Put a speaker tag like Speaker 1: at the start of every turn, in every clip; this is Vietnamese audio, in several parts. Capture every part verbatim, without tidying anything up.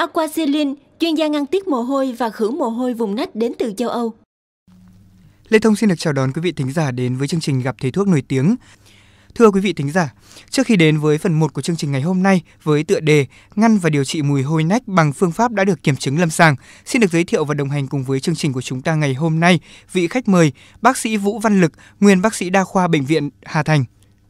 Speaker 1: Aquacelin, chuyên gia ngăn tiết mồ hôi và khử mồ hôi vùng nách đến từ châu Âu.
Speaker 2: Lê Thông xin được chào đón quý vị thính giả đến với chương trình Gặp Thầy Thuốc nổi tiếng. Thưa quý vị thính giả, trước khi đến với phần một của chương trình ngày hôm nay với tựa đề Ngăn và điều trị mùi hôi nách bằng phương pháp đã được kiểm chứng lâm sàng, xin được giới thiệu và đồng hành cùng với chương trình của chúng ta ngày hôm nay vị khách mời, bác sĩ Vũ Văn Lực, nguyên bác sĩ đa khoa Bệnh viện Hà Thành.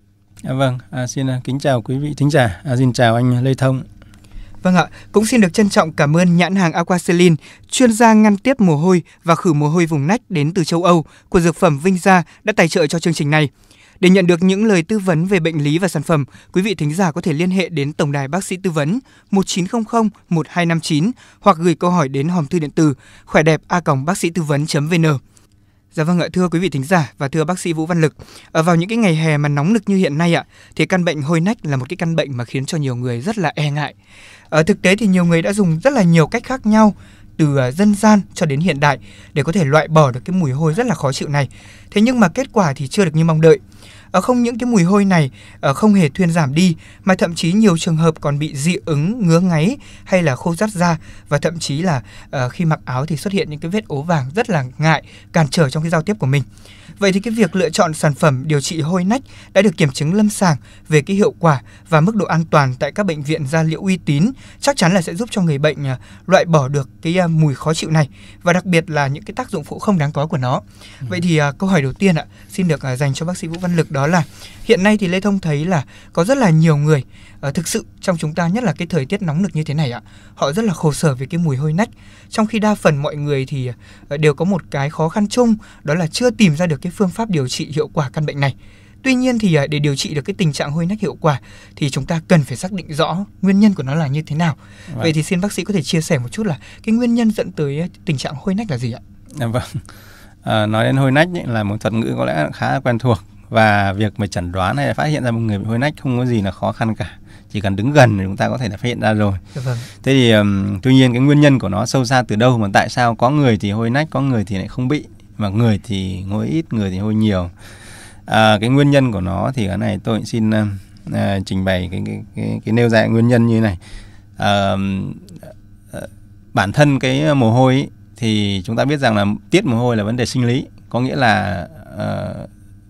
Speaker 3: À, vâng, à, xin kính chào quý vị thính giả, à, xin chào anh Lê Thông.
Speaker 2: Vâng ạ, cũng xin được trân trọng cảm ơn nhãn hàng Aquacelin, chuyên gia ngăn tiết mồ hôi và khử mồ hôi vùng nách đến từ châu Âu của dược phẩm Vinh Gia đã tài trợ cho chương trình này. Để nhận được những lời tư vấn về bệnh lý và sản phẩm, quý vị thính giả có thể liên hệ đến tổng đài bác sĩ tư vấn một chín không không một hai năm chín hoặc gửi câu hỏi đến hòm thư điện tử khỏe đẹp a còng bác sĩ tư vấn chấm vn. Dạ vâng ạ, thưa quý vị thính giả và thưa bác sĩ Vũ Văn Lực, ở vào những cái ngày hè mà nóng nực như hiện nay ạ, thì căn bệnh hôi nách là một cái căn bệnh mà khiến cho nhiều người rất là e ngại. Ở thực tế thì nhiều người đã dùng rất là nhiều cách khác nhau, từ dân gian cho đến hiện đại, để có thể loại bỏ được cái mùi hôi rất là khó chịu này. Thế nhưng mà kết quả thì chưa được như mong đợi. Ở không những cái mùi hôi này ở không hề thuyên giảm đi, mà thậm chí nhiều trường hợp còn bị dị ứng, ngứa ngáy hay là khô rát da, và thậm chí là uh, khi mặc áo thì xuất hiện những cái vết ố vàng rất là ngại, cản trở trong cái giao tiếp của mình. Vậy thì cái việc lựa chọn sản phẩm điều trị hôi nách đã được kiểm chứng lâm sàng về cái hiệu quả và mức độ an toàn tại các bệnh viện da liễu uy tín chắc chắn là sẽ giúp cho người bệnh uh, loại bỏ được cái uh, mùi khó chịu này, và đặc biệt là những cái tác dụng phụ không đáng có của nó. Ừ. Vậy thì uh, câu hỏi đầu tiên ạ, xin được uh, dành cho bác sĩ Vũ Văn Lực, đó là hiện nay thì Lê Thông thấy là có rất là nhiều người uh, thực sự trong chúng ta, nhất là cái thời tiết nóng nực như thế này ạ, họ rất là khổ sở về cái mùi hôi nách, trong khi đa phần mọi người thì uh, đều có một cái khó khăn chung, đó là chưa tìm ra được cái phương pháp điều trị hiệu quả căn bệnh này. Tuy nhiên thì uh, để điều trị được cái tình trạng hôi nách hiệu quả thì chúng ta cần phải xác định rõ nguyên nhân của nó là như thế nào. Vâng. Vậy thì xin bác sĩ có thể chia sẻ một chút là cái nguyên nhân dẫn tới tình trạng hôi nách là gì ạ?
Speaker 3: À, vâng. À, nói đến hôi nách ấy, là một thuật ngữ có lẽ khá quen thuộc, và việc mà chẩn đoán hay là phát hiện ra một người bị hôi nách không có gì là khó khăn cả, chỉ cần đứng gần thì chúng ta có thể là phát hiện ra rồi. Vâng. Thế thì um, tuy nhiên cái nguyên nhân của nó sâu xa từ đâu, mà tại sao có người thì hôi nách, có người thì lại không bị, mà người thì hôi ít, người thì hôi nhiều. À, cái nguyên nhân của nó thì cái này tôi xin uh, uh, trình bày cái cái cái, cái nêu ra nguyên nhân như thế này. À, uh, bản thân cái mồ hôi ấy, thì chúng ta biết rằng là tiết mồ hôi là vấn đề sinh lý, có nghĩa là uh,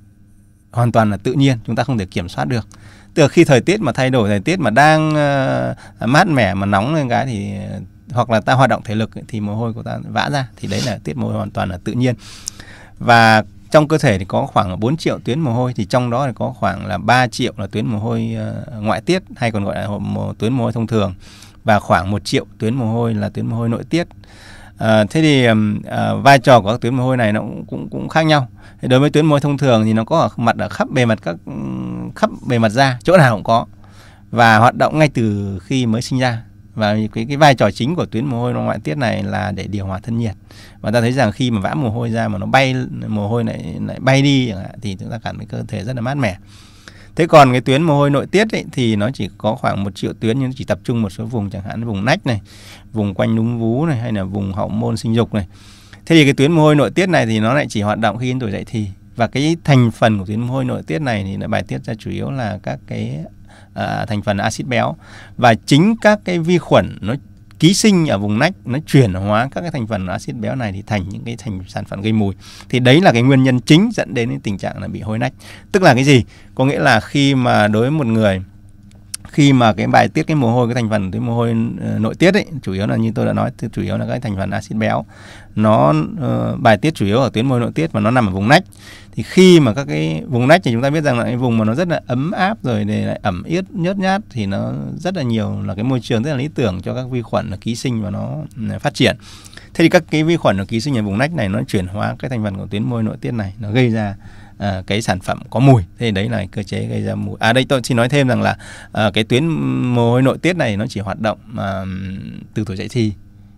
Speaker 3: hoàn toàn là tự nhiên, chúng ta không thể kiểm soát được. Từ khi thời tiết mà thay đổi, thời tiết mà đang uh, mát mẻ mà nóng lên cái thì hoặc là ta hoạt động thể lực ấy, thì mồ hôi của ta vã ra, thì đấy là tiết mồ hôi hoàn toàn là tự nhiên. Và trong cơ thể thì có khoảng bốn triệu tuyến mồ hôi, thì trong đó thì có khoảng là ba triệu là tuyến mồ hôi uh, ngoại tiết, hay còn gọi là một tuyến mồ hôi thông thường, và khoảng một triệu tuyến mồ hôi là tuyến mồ hôi nội tiết. À, thế thì à, vai trò của các tuyến mồ hôi này nó cũng cũng, cũng khác nhau. Thì đối với tuyến mồ hôi thông thường thì nó có ở mặt ở khắp bề mặt các khắp bề mặt da, chỗ nào cũng có, và hoạt động ngay từ khi mới sinh ra. Và cái cái vai trò chính của tuyến mồ hôi ngoại tiết này là để điều hòa thân nhiệt. Và ta thấy rằng khi mà vã mồ hôi ra mà nó bay, mồ hôi lại lại bay đi thì chúng ta cảm thấy cơ thể rất là mát mẻ. Thế còn cái tuyến mồ hôi nội tiết ấy, thì nó chỉ có khoảng một triệu tuyến, nhưng nó chỉ tập trung một số vùng, chẳng hạn vùng nách này, vùng quanh núm vú này, hay là vùng hậu môn sinh dục này. Thế thì cái tuyến mồ hôi nội tiết này thì nó lại chỉ hoạt động khi đến tuổi dậy thì. Và cái thành phần của tuyến mồ hôi nội tiết này thì nó bài tiết ra chủ yếu là các cái à, thành phần axit béo. Và chính các cái vi khuẩn nó ký sinh ở vùng nách, nó chuyển hóa các cái thành phần axit béo này thì thành những cái thành sản phẩm gây mùi. Thì đấy là cái nguyên nhân chính dẫn đến cái tình trạng là bị hôi nách. Tức là cái gì? Có nghĩa là khi mà đối với một người, khi mà cái bài tiết cái mồ hôi, cái thành phần cái mồ hôi nội tiết ấy, chủ yếu là như tôi đã nói, chủ yếu là các thành phần axit béo, nó uh, bài tiết chủ yếu ở tuyến mồ hôi nội tiết, mà nó nằm ở vùng nách. Thì khi mà các cái vùng nách thì chúng ta biết rằng là cái vùng mà nó rất là ấm áp rồi để lại ẩm yết nhớt nhát, thì nó rất là nhiều là cái môi trường rất là lý tưởng cho các vi khuẩn nó ký sinh và nó phát triển. Thế thì các cái vi khuẩn nó ký sinh ở vùng nách này nó chuyển hóa cái thành phần của tuyến mồ hôi nội tiết này, nó gây ra À, cái sản phẩm có mùi. Thế đấy là cơ chế gây ra mùi. À đây tôi xin nói thêm rằng là à, cái tuyến mồ hôi nội tiết này nó chỉ hoạt động à, từ tuổi dậy thì.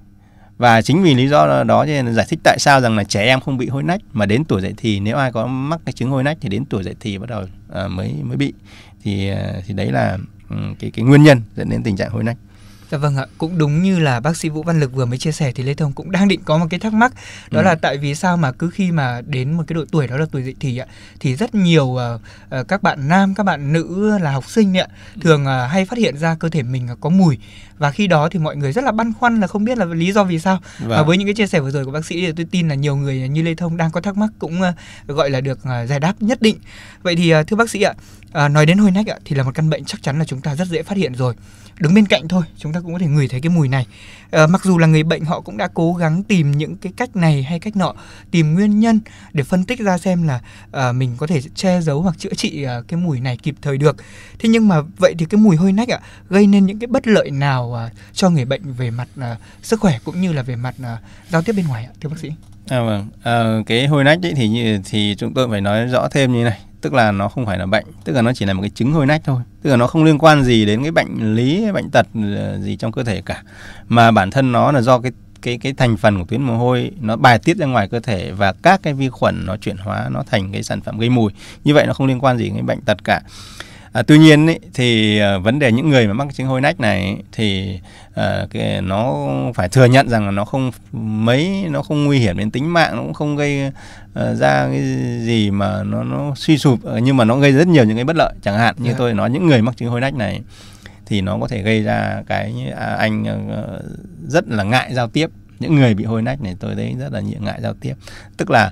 Speaker 3: Và chính vì lý do đó cho nên giải thích tại sao rằng là trẻ em không bị hôi nách, mà đến tuổi dậy thì nếu ai có mắc cái chứng hôi nách thì đến tuổi dậy thì bắt đầu à, mới mới bị. Thì thì đấy là cái cái nguyên nhân dẫn đến tình trạng hôi nách.
Speaker 2: Dạ vâng ạ, cũng đúng như là bác sĩ Vũ Văn Lực vừa mới chia sẻ thì Lê Thông cũng đang định có một cái thắc mắc, đó ừ. là tại vì sao mà cứ khi mà đến một cái độ tuổi đó là tuổi dậy thì ạ, thì rất nhiều uh, uh, các bạn nam, các bạn nữ là học sinh ạ, thường uh, hay phát hiện ra cơ thể mình uh, có mùi, và khi đó thì mọi người rất là băn khoăn là không biết là lý do vì sao. Vâng. Và với những cái chia sẻ vừa rồi của bác sĩ thì tôi tin là nhiều người như Lê Thông đang có thắc mắc cũng uh, gọi là được uh, giải đáp nhất định. Vậy thì uh, thưa bác sĩ ạ, uh, nói đến hôi nách ạ thì là một căn bệnh chắc chắn là chúng ta rất dễ phát hiện rồi. Đứng bên cạnh thôi chúng ta cũng có thể ngửi thấy cái mùi này. À, mặc dù là người bệnh họ cũng đã cố gắng tìm những cái cách này hay cách nọ, tìm nguyên nhân để phân tích ra xem là à, mình có thể che giấu hoặc chữa trị à, cái mùi này kịp thời được. Thế nhưng mà vậy thì cái mùi hôi nách ạ gây nên những cái bất lợi nào à, cho người bệnh về mặt à, sức khỏe cũng như là về mặt à, giao tiếp bên ngoài ạ, thưa bác sĩ?
Speaker 3: À, vâng. À, cái hôi nách ấy thì thì chúng tôi phải nói rõ thêm như này, tức là nó không phải là bệnh, tức là nó chỉ là một cái chứng hôi nách thôi, tức là nó không liên quan gì đến cái bệnh lý, bệnh tật gì trong cơ thể cả, mà bản thân nó là do cái cái cái thành phần của tuyến mồ hôi nó bài tiết ra ngoài cơ thể và các cái vi khuẩn nó chuyển hóa nó thành cái sản phẩm gây mùi. Như vậy nó không liên quan gì đến bệnh tật cả. À, tuy nhiên ý, thì uh, vấn đề những người mà mắc chứng hôi nách này ý, thì uh, cái, nó phải thừa nhận rằng là nó không mấy nó không nguy hiểm đến tính mạng, nó cũng không gây uh, ra cái gì mà nó nó suy sụp, uh, nhưng mà nó gây rất nhiều những cái bất lợi. Chẳng hạn như yeah. tôi nói những người mắc chứng hôi nách này thì nó có thể gây ra cái à, anh uh, rất là ngại giao tiếp. Những người bị hôi nách này tôi thấy rất là ngại giao tiếp, tức là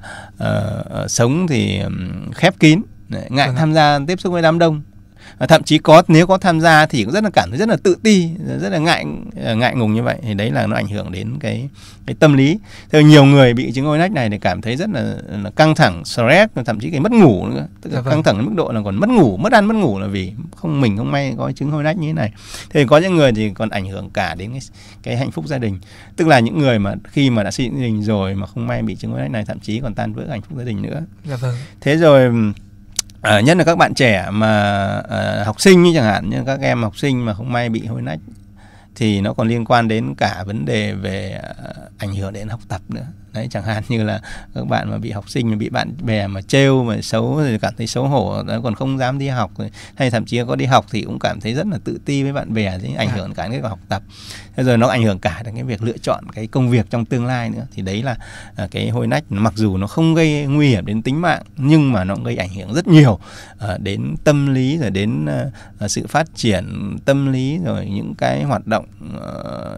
Speaker 3: uh, uh, sống thì um, khép kín, ngại ừ. tham gia tiếp xúc với đám đông. Và thậm chí có nếu có tham gia thì cũng rất là cảm thấy rất là tự ti, rất là ngại ngại ngùng như vậy, thì đấy là nó ảnh hưởng đến cái cái tâm lý. Thế nhiều người bị chứng hôi nách này thì cảm thấy rất là, là căng thẳng, stress, thậm chí cái mất ngủ nữa, tức là dạ căng thẳng đến mức độ là còn mất ngủ, mất ăn mất ngủ là vì không mình không may có chứng hôi nách như thế này. Thế có những người thì còn ảnh hưởng cả đến cái, cái hạnh phúc gia đình, tức là những người mà khi mà đã xây dựng gia đình rồi mà không may bị chứng hôi nách này, thậm chí còn tan vỡ hạnh phúc gia đình nữa.
Speaker 2: Dạ vâng.
Speaker 3: Thế rồi À, nhất là các bạn trẻ mà à, học sinh như chẳng hạn như các em học sinh mà không may bị hôi nách thì nó còn liên quan đến cả vấn đề về à, ảnh hưởng đến học tập nữa. Đấy, chẳng hạn như là các bạn mà bị học sinh mà bị bạn bè mà trêu mà xấu thì cảm thấy xấu hổ, còn không dám đi học, hay thậm chí có đi học thì cũng cảm thấy rất là tự ti với bạn bè, thì ảnh à. hưởng cả đến cái học tập. Thế rồi nó ảnh hưởng cả đến cái việc lựa chọn cái công việc trong tương lai nữa. Thì đấy là à, cái hôi nách mặc dù nó không gây nguy hiểm đến tính mạng nhưng mà nó gây ảnh hưởng rất nhiều à, đến tâm lý, rồi đến à, sự phát triển tâm lý, rồi những cái hoạt động, à,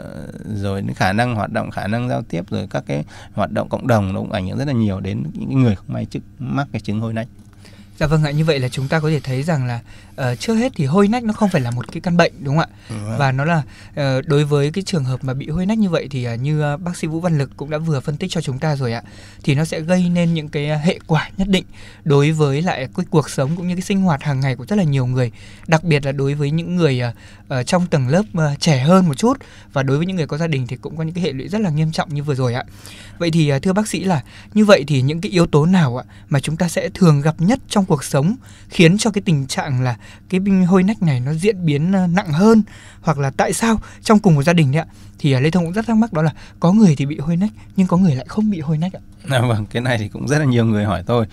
Speaker 3: rồi đến khả năng hoạt động, khả năng giao tiếp, rồi các cái hoạt động cộng đồng, nó cũng ảnh hưởng rất là nhiều đến những người không may chức mắc cái chứng hôi nách.
Speaker 2: Dạ vâng ạ, như vậy là chúng ta có thể thấy rằng là uh, trước hết thì hôi nách nó không phải là một cái căn bệnh, đúng không ạ? Ừ. Và nó là uh, đối với cái trường hợp mà bị hôi nách như vậy thì uh, như uh, bác sĩ Vũ Văn Lực cũng đã vừa phân tích cho chúng ta rồi ạ, thì nó sẽ gây nên những cái uh, hệ quả nhất định đối với lại cái cuộc sống cũng như cái sinh hoạt hàng ngày của rất là nhiều người, đặc biệt là đối với những người uh, uh, trong tầng lớp uh, trẻ hơn một chút, và đối với những người có gia đình thì cũng có những cái hệ lụy rất là nghiêm trọng như vừa rồi ạ. Vậy thì uh, thưa bác sĩ là như vậy thì những cái yếu tố nào ạ mà chúng ta sẽ thường gặp nhất trong cuộc sống khiến cho cái tình trạng là cái hôi nách này nó diễn biến nặng hơn, hoặc là tại sao trong cùng một gia đình đấy ạ thì Lê Thông cũng rất thắc mắc, đó là có người thì bị hôi nách nhưng có người lại không bị hôi nách ạ?
Speaker 3: À, vâng, cái này thì cũng rất là nhiều người hỏi tôi,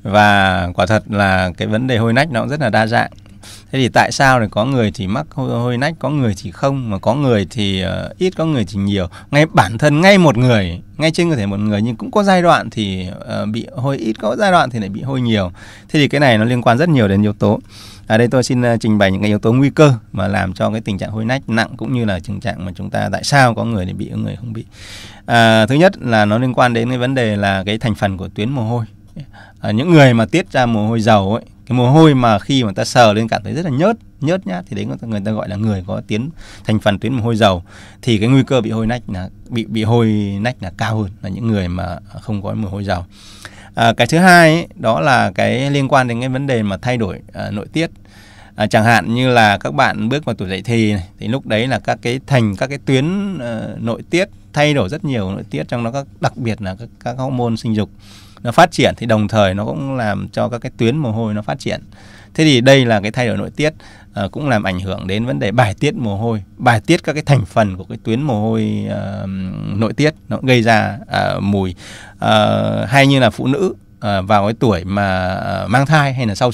Speaker 3: và quả thật là cái vấn đề hôi nách nó cũng rất là đa dạng. Thế thì tại sao thì có người thì mắc hôi, hôi nách, có người thì không, mà có người thì uh, ít, có người thì nhiều. Ngay bản thân ngay một người, ngay trên cơ thể một người, nhưng cũng có giai đoạn thì uh, bị hôi ít, có giai đoạn thì lại bị hôi nhiều. Thế thì cái này nó liên quan rất nhiều đến yếu tố. Ở đây tôi xin uh, trình bày những cái yếu tố nguy cơ mà làm cho cái tình trạng hôi nách nặng, cũng như là tình trạng mà chúng ta tại sao có người thì bị, có người không bị. Uh, thứ nhất là nó liên quan đến cái vấn đề là cái thành phần của tuyến mồ hôi. Uh, những người mà tiết ra mồ hôi dầu ấy, cái mồ hôi mà khi mà ta sờ lên cảm thấy rất là nhớt nhớt nhá, thì đấy người ta gọi là người có tiến thành phần tuyến mồ hôi dầu, thì cái nguy cơ bị hôi nách là bị bị hôi nách là cao hơn là những người mà không có mồ hôi dầu. À, cái thứ hai ấy, đó là cái liên quan đến cái vấn đề mà thay đổi à, nội tiết. À, chẳng hạn như là các bạn bước vào tuổi dậy thì này, thì lúc đấy là các cái thành các cái tuyến uh, nội tiết thay đổi rất nhiều nội tiết, trong đó các đặc biệt là các, các hormone sinh dục nó phát triển, thì đồng thời nó cũng làm cho các cái tuyến mồ hôi nó phát triển. Thế thì đây là cái thay đổi nội tiết, uh, cũng làm ảnh hưởng đến vấn đề bài tiết mồ hôi, bài tiết các cái thành phần của cái tuyến mồ hôi uh, nội tiết, nó cũng gây ra uh, mùi. Uh, hay như là phụ nữ uh, vào cái tuổi mà uh, mang thai hay là sau sinh,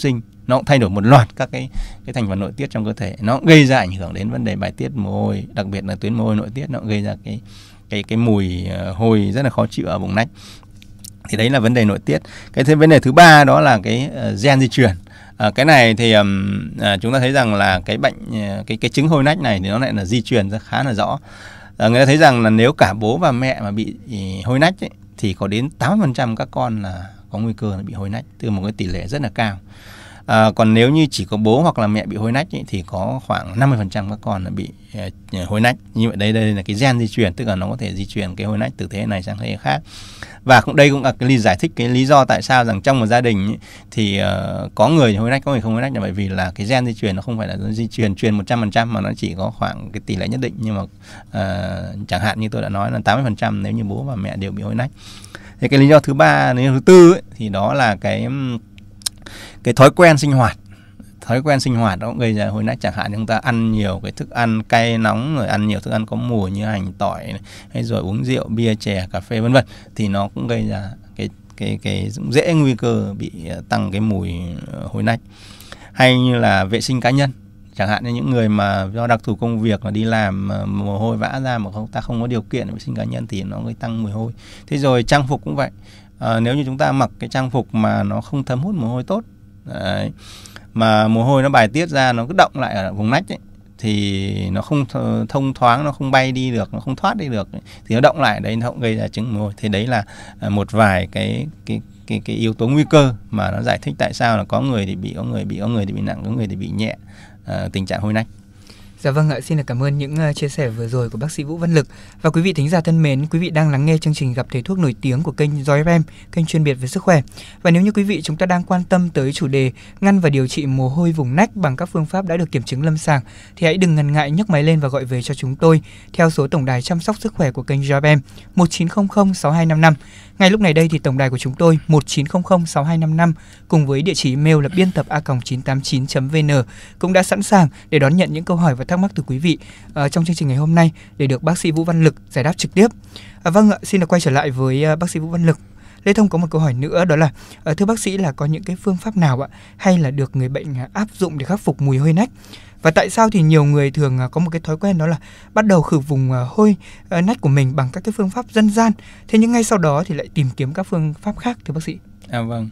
Speaker 3: nó cũng thay đổi một loạt các cái cái thành phần nội tiết trong cơ thể, nó cũng gây ra ảnh hưởng đến vấn đề bài tiết mồ hôi, đặc biệt là tuyến mồ hôi nội tiết, nó cũng gây ra cái cái cái mùi hôi rất là khó chịu ở vùng nách. Thì đấy là vấn đề nội tiết. Cái thứ vấn đề thứ ba đó là cái uh, gen di truyền. À, cái này thì um, à, chúng ta thấy rằng là cái bệnh cái cái chứng hôi nách này thì nó lại là di truyền ra khá là rõ. À, người ta thấy rằng là nếu cả bố và mẹ mà bị hôi nách ấy, thì có đến tám mươi phần trăm các con là có nguy cơ là bị hôi nách, từ một cái tỷ lệ rất là cao. À, còn nếu như chỉ có bố hoặc là mẹ bị hôi nách ấy, thì có khoảng năm mươi phần trăm các con là bị uh, hôi nách. Như vậy đây đây là cái gen di truyền, tức là nó có thể di truyền cái hôi nách từ thế này sang thế khác. Và cũng đây cũng là cái lý giải thích cái lý do tại sao rằng trong một gia đình ấy, thì uh, có người hôi nách, có người không hôi nách, là bởi vì là cái gen di truyền nó không phải là di truyền truyền một trăm phần trăm mà nó chỉ có khoảng cái tỷ lệ nhất định. Nhưng mà uh, chẳng hạn như tôi đã nói là tám mươi phần trăm nếu như bố và mẹ đều bị hôi nách. Thì cái lý do thứ ba, lý do thứ tư ấy, thì đó là cái cái thói quen sinh hoạt. Thói quen sinh hoạt nó cũng gây ra hôi nách, chẳng hạn chúng ta ăn nhiều cái thức ăn cay nóng, rồi ăn nhiều thức ăn có mùi như hành, tỏi này, hay rồi uống rượu, bia, chè, cà phê vân vân, thì nó cũng gây ra cái cái cái dễ nguy cơ bị tăng cái mùi hôi nách. Hay như là vệ sinh cá nhân, chẳng hạn như những người mà do đặc thù công việc mà đi làm mồ hôi vã ra mà không ta không có điều kiện vệ sinh cá nhân thì nó gây tăng mùi hôi. Thế rồi trang phục cũng vậy. À, nếu như chúng ta mặc cái trang phục mà nó không thấm hút mồ hôi tốt, đấy, mà mồ hôi nó bài tiết ra nó cứ động lại ở vùng nách ấy, thì nó không thông thoáng, nó không bay đi được, nó không thoát đi được ấy, thì nó động lại đấy, nó cũng gây ra chứng mồ hôi. Thì đấy là một vài cái cái cái cái yếu tố nguy cơ mà nó giải thích tại sao là có người thì bị, có người bị, có người thì bị nặng, có người thì bị nhẹ uh, tình trạng hôi nách.
Speaker 2: Dạ vâng ạ, xin được cảm ơn những uh, chia sẻ vừa rồi của bác sĩ Vũ Văn Lực. Và quý vị thính giả thân mến, quý vị đang lắng nghe chương trình Gặp Thầy Thuốc nổi tiếng của kênh Joy ép em, kênh chuyên biệt về sức khỏe. Và nếu như quý vị chúng ta đang quan tâm tới chủ đề ngăn và điều trị mồ hôi vùng nách bằng các phương pháp đã được kiểm chứng lâm sàng, thì hãy đừng ngần ngại nhấc máy lên và gọi về cho chúng tôi theo số tổng đài chăm sóc sức khỏe của kênh Joy ép em một chín không không sáu hai năm năm. Ngay lúc này đây thì tổng đài của chúng tôi một chín không không sáu hai năm năm cùng với địa chỉ email là biên tập a còng chín tám chín chấm vê en cũng đã sẵn sàng để đón nhận những câu hỏi và thắc mắc từ quý vị uh, trong chương trình ngày hôm nay để được bác sĩ Vũ Văn Lực giải đáp trực tiếp. À, vâng ạ, xin được quay trở lại với uh, bác sĩ Vũ Văn Lực. Lê Thông có một câu hỏi nữa, đó là uh, thưa bác sĩ, là có những cái phương pháp nào ạ hay là được người bệnh uh, áp dụng để khắc phục mùi hôi nách? Và tại sao thì nhiều người thường uh, có một cái thói quen đó là bắt đầu khử vùng uh, hôi uh, nách của mình bằng các cái phương pháp dân gian, thế nhưng ngay sau đó thì lại tìm kiếm các phương pháp khác, thưa bác sĩ?
Speaker 3: À vâng.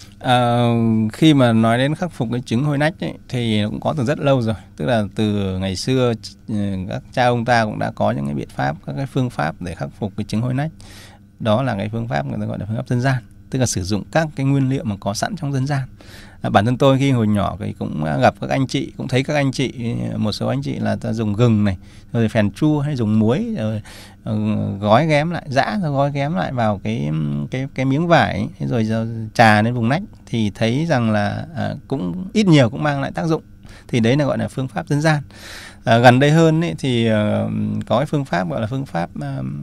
Speaker 3: À, khi mà nói đến khắc phục cái chứng hôi nách ấy, thì nó cũng có từ rất lâu rồi. Tức là từ ngày xưa các cha ông ta cũng đã có những cái biện pháp, các cái phương pháp để khắc phục cái chứng hôi nách. Đó là cái phương pháp người ta gọi là phương pháp dân gian, tức là sử dụng các cái nguyên liệu mà có sẵn trong dân gian. À, bản thân tôi khi hồi nhỏ thì cũng gặp các anh chị, cũng thấy các anh chị, một số anh chị là ta dùng gừng này, rồi phèn chua hay dùng muối, rồi uh, gói ghém lại, giã rồi gói ghém lại vào cái cái cái miếng vải, rồi trà lên vùng nách, thì thấy rằng là uh, cũng ít nhiều cũng mang lại tác dụng. Thì đấy là gọi là phương pháp dân gian. À, gần đây hơn ấy, thì uh, có cái phương pháp gọi là phương pháp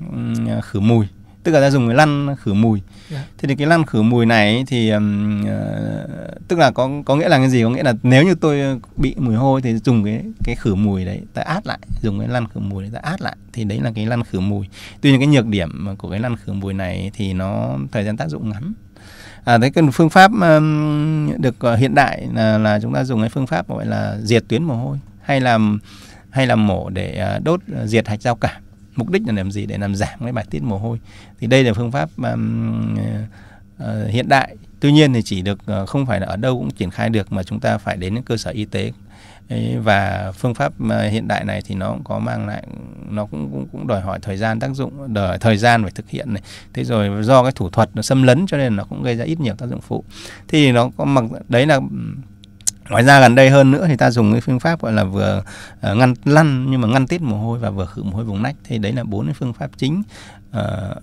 Speaker 3: uh, khử mùi, tức là ta dùng cái lăn khử mùi. Yeah. Thế thì cái lăn khử mùi này ấy, thì um, uh, tức là có có nghĩa là cái gì? Có nghĩa là nếu như tôi bị mùi hôi thì dùng cái cái khử mùi đấy ta át lại, dùng cái lăn khử mùi đấy ta át lại, thì đấy là cái lăn khử mùi. Tuy nhiên cái nhược điểm của cái lăn khử mùi này ấy, thì nó thời gian tác dụng ngắn. À, đấy, cái phương pháp um, được uh, hiện đại là, là chúng ta dùng cái phương pháp gọi là diệt tuyến mồ hôi, hay là hay là mổ để uh, đốt uh, diệt hạch giao cảm. Mục đích là làm gì? Để làm giảm cái bài tiết mồ hôi. Thì đây là phương pháp um, uh, hiện đại. Tuy nhiên thì chỉ được uh, không phải là ở đâu cũng triển khai được, mà chúng ta phải đến những cơ sở y tế. Đấy, và phương pháp uh, hiện đại này thì nó cũng có mang lại, nó cũng cũng, cũng đòi hỏi thời gian tác dụng, đòi hỏi thời gian phải thực hiện này. Thế rồi do cái thủ thuật nó xâm lấn cho nên nó cũng gây ra ít nhiều tác dụng phụ. Thì nó có mặc đấy là ngoài ra gần đây hơn nữa thì ta dùng cái phương pháp gọi là vừa uh, ngăn lăn nhưng mà ngăn tiết mồ hôi và vừa khử mồ hôi vùng nách. Thì đấy là bốn cái phương pháp chính uh,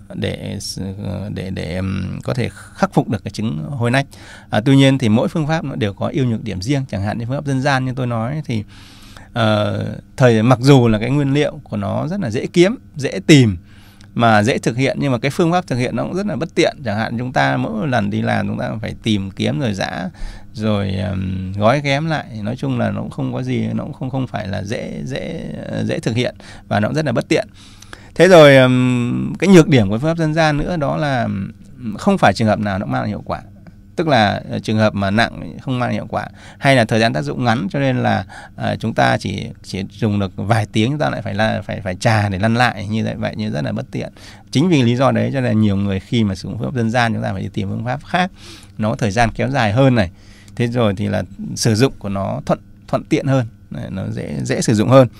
Speaker 3: để để để um, có thể khắc phục được cái chứng hôi nách. Uh, tuy nhiên thì mỗi phương pháp nó đều có ưu nhược điểm riêng. Chẳng hạn như phương pháp dân gian như tôi nói thì uh, thời mặc dù là cái nguyên liệu của nó rất là dễ kiếm, dễ tìm mà dễ thực hiện, nhưng mà cái phương pháp thực hiện nó cũng rất là bất tiện. Chẳng hạn chúng ta mỗi lần đi làm chúng ta phải tìm kiếm rồi giã rồi um, gói ghém lại, nói chung là nó cũng không có gì, nó cũng không không phải là dễ dễ dễ thực hiện và nó cũng rất là bất tiện. Thế rồi um, cái nhược điểm của phương pháp dân gian nữa đó là không phải trường hợp nào nó mang lại hiệu quả. tức là uh, trường hợp mà nặng không mang hiệu quả, hay là thời gian tác dụng ngắn cho nên là uh, chúng ta chỉ chỉ dùng được vài tiếng chúng ta lại phải là phải phải trà để lăn lại như vậy, vậy như rất là bất tiện. Chính vì lý do đấy cho nên nhiều người khi mà sử dụng phương pháp dân gian chúng ta phải đi tìm phương pháp khác, nó thời gian kéo dài hơn này, thế rồi thì là sử dụng của nó thuận thuận tiện hơn, nó dễ dễ sử dụng hơn.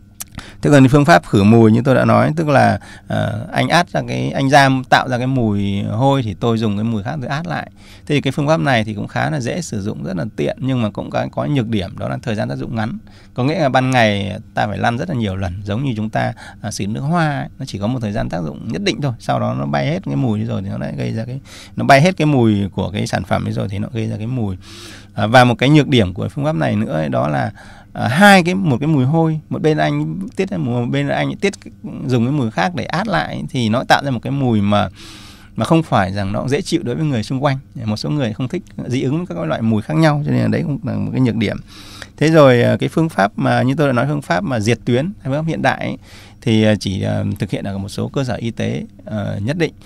Speaker 3: Thế còn phương pháp khử mùi như tôi đã nói, tức là uh, anh át ra cái anh ra tạo ra cái mùi hôi thì tôi dùng cái mùi khác tôi át lại. Thế thì cái phương pháp này thì cũng khá là dễ sử dụng, rất là tiện, nhưng mà cũng có có nhược điểm, đó là thời gian tác dụng ngắn. Có nghĩa là ban ngày ta phải lăn rất là nhiều lần, giống như chúng ta uh, sử dụng nước hoa ấy, nó chỉ có một thời gian tác dụng nhất định thôi, sau đó nó bay hết cái mùi rồi thì nó lại gây ra cái nó bay hết cái mùi của cái sản phẩm ấy rồi thì nó gây ra cái mùi. Uh, và một cái nhược điểm của phương pháp này nữa ấy, đó là À, hai cái một cái mùi hôi, một bên anh tiết một bên anh tiết dùng cái mùi khác để át lại thì nó tạo ra một cái mùi mà mà không phải rằng nó dễ chịu đối với người xung quanh. Một số người không thích, dị ứng với các loại mùi khác nhau, cho nên là đấy cũng là một cái nhược điểm. Thế rồi cái phương pháp mà như tôi đã nói, phương pháp mà diệt tuyến hay phương pháp hiện đại ấy, thì chỉ uh, thực hiện ở một số cơ sở y tế uh, nhất định,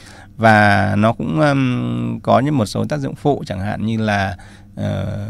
Speaker 3: và nó cũng um, có những một số tác dụng phụ, chẳng hạn như là Uh,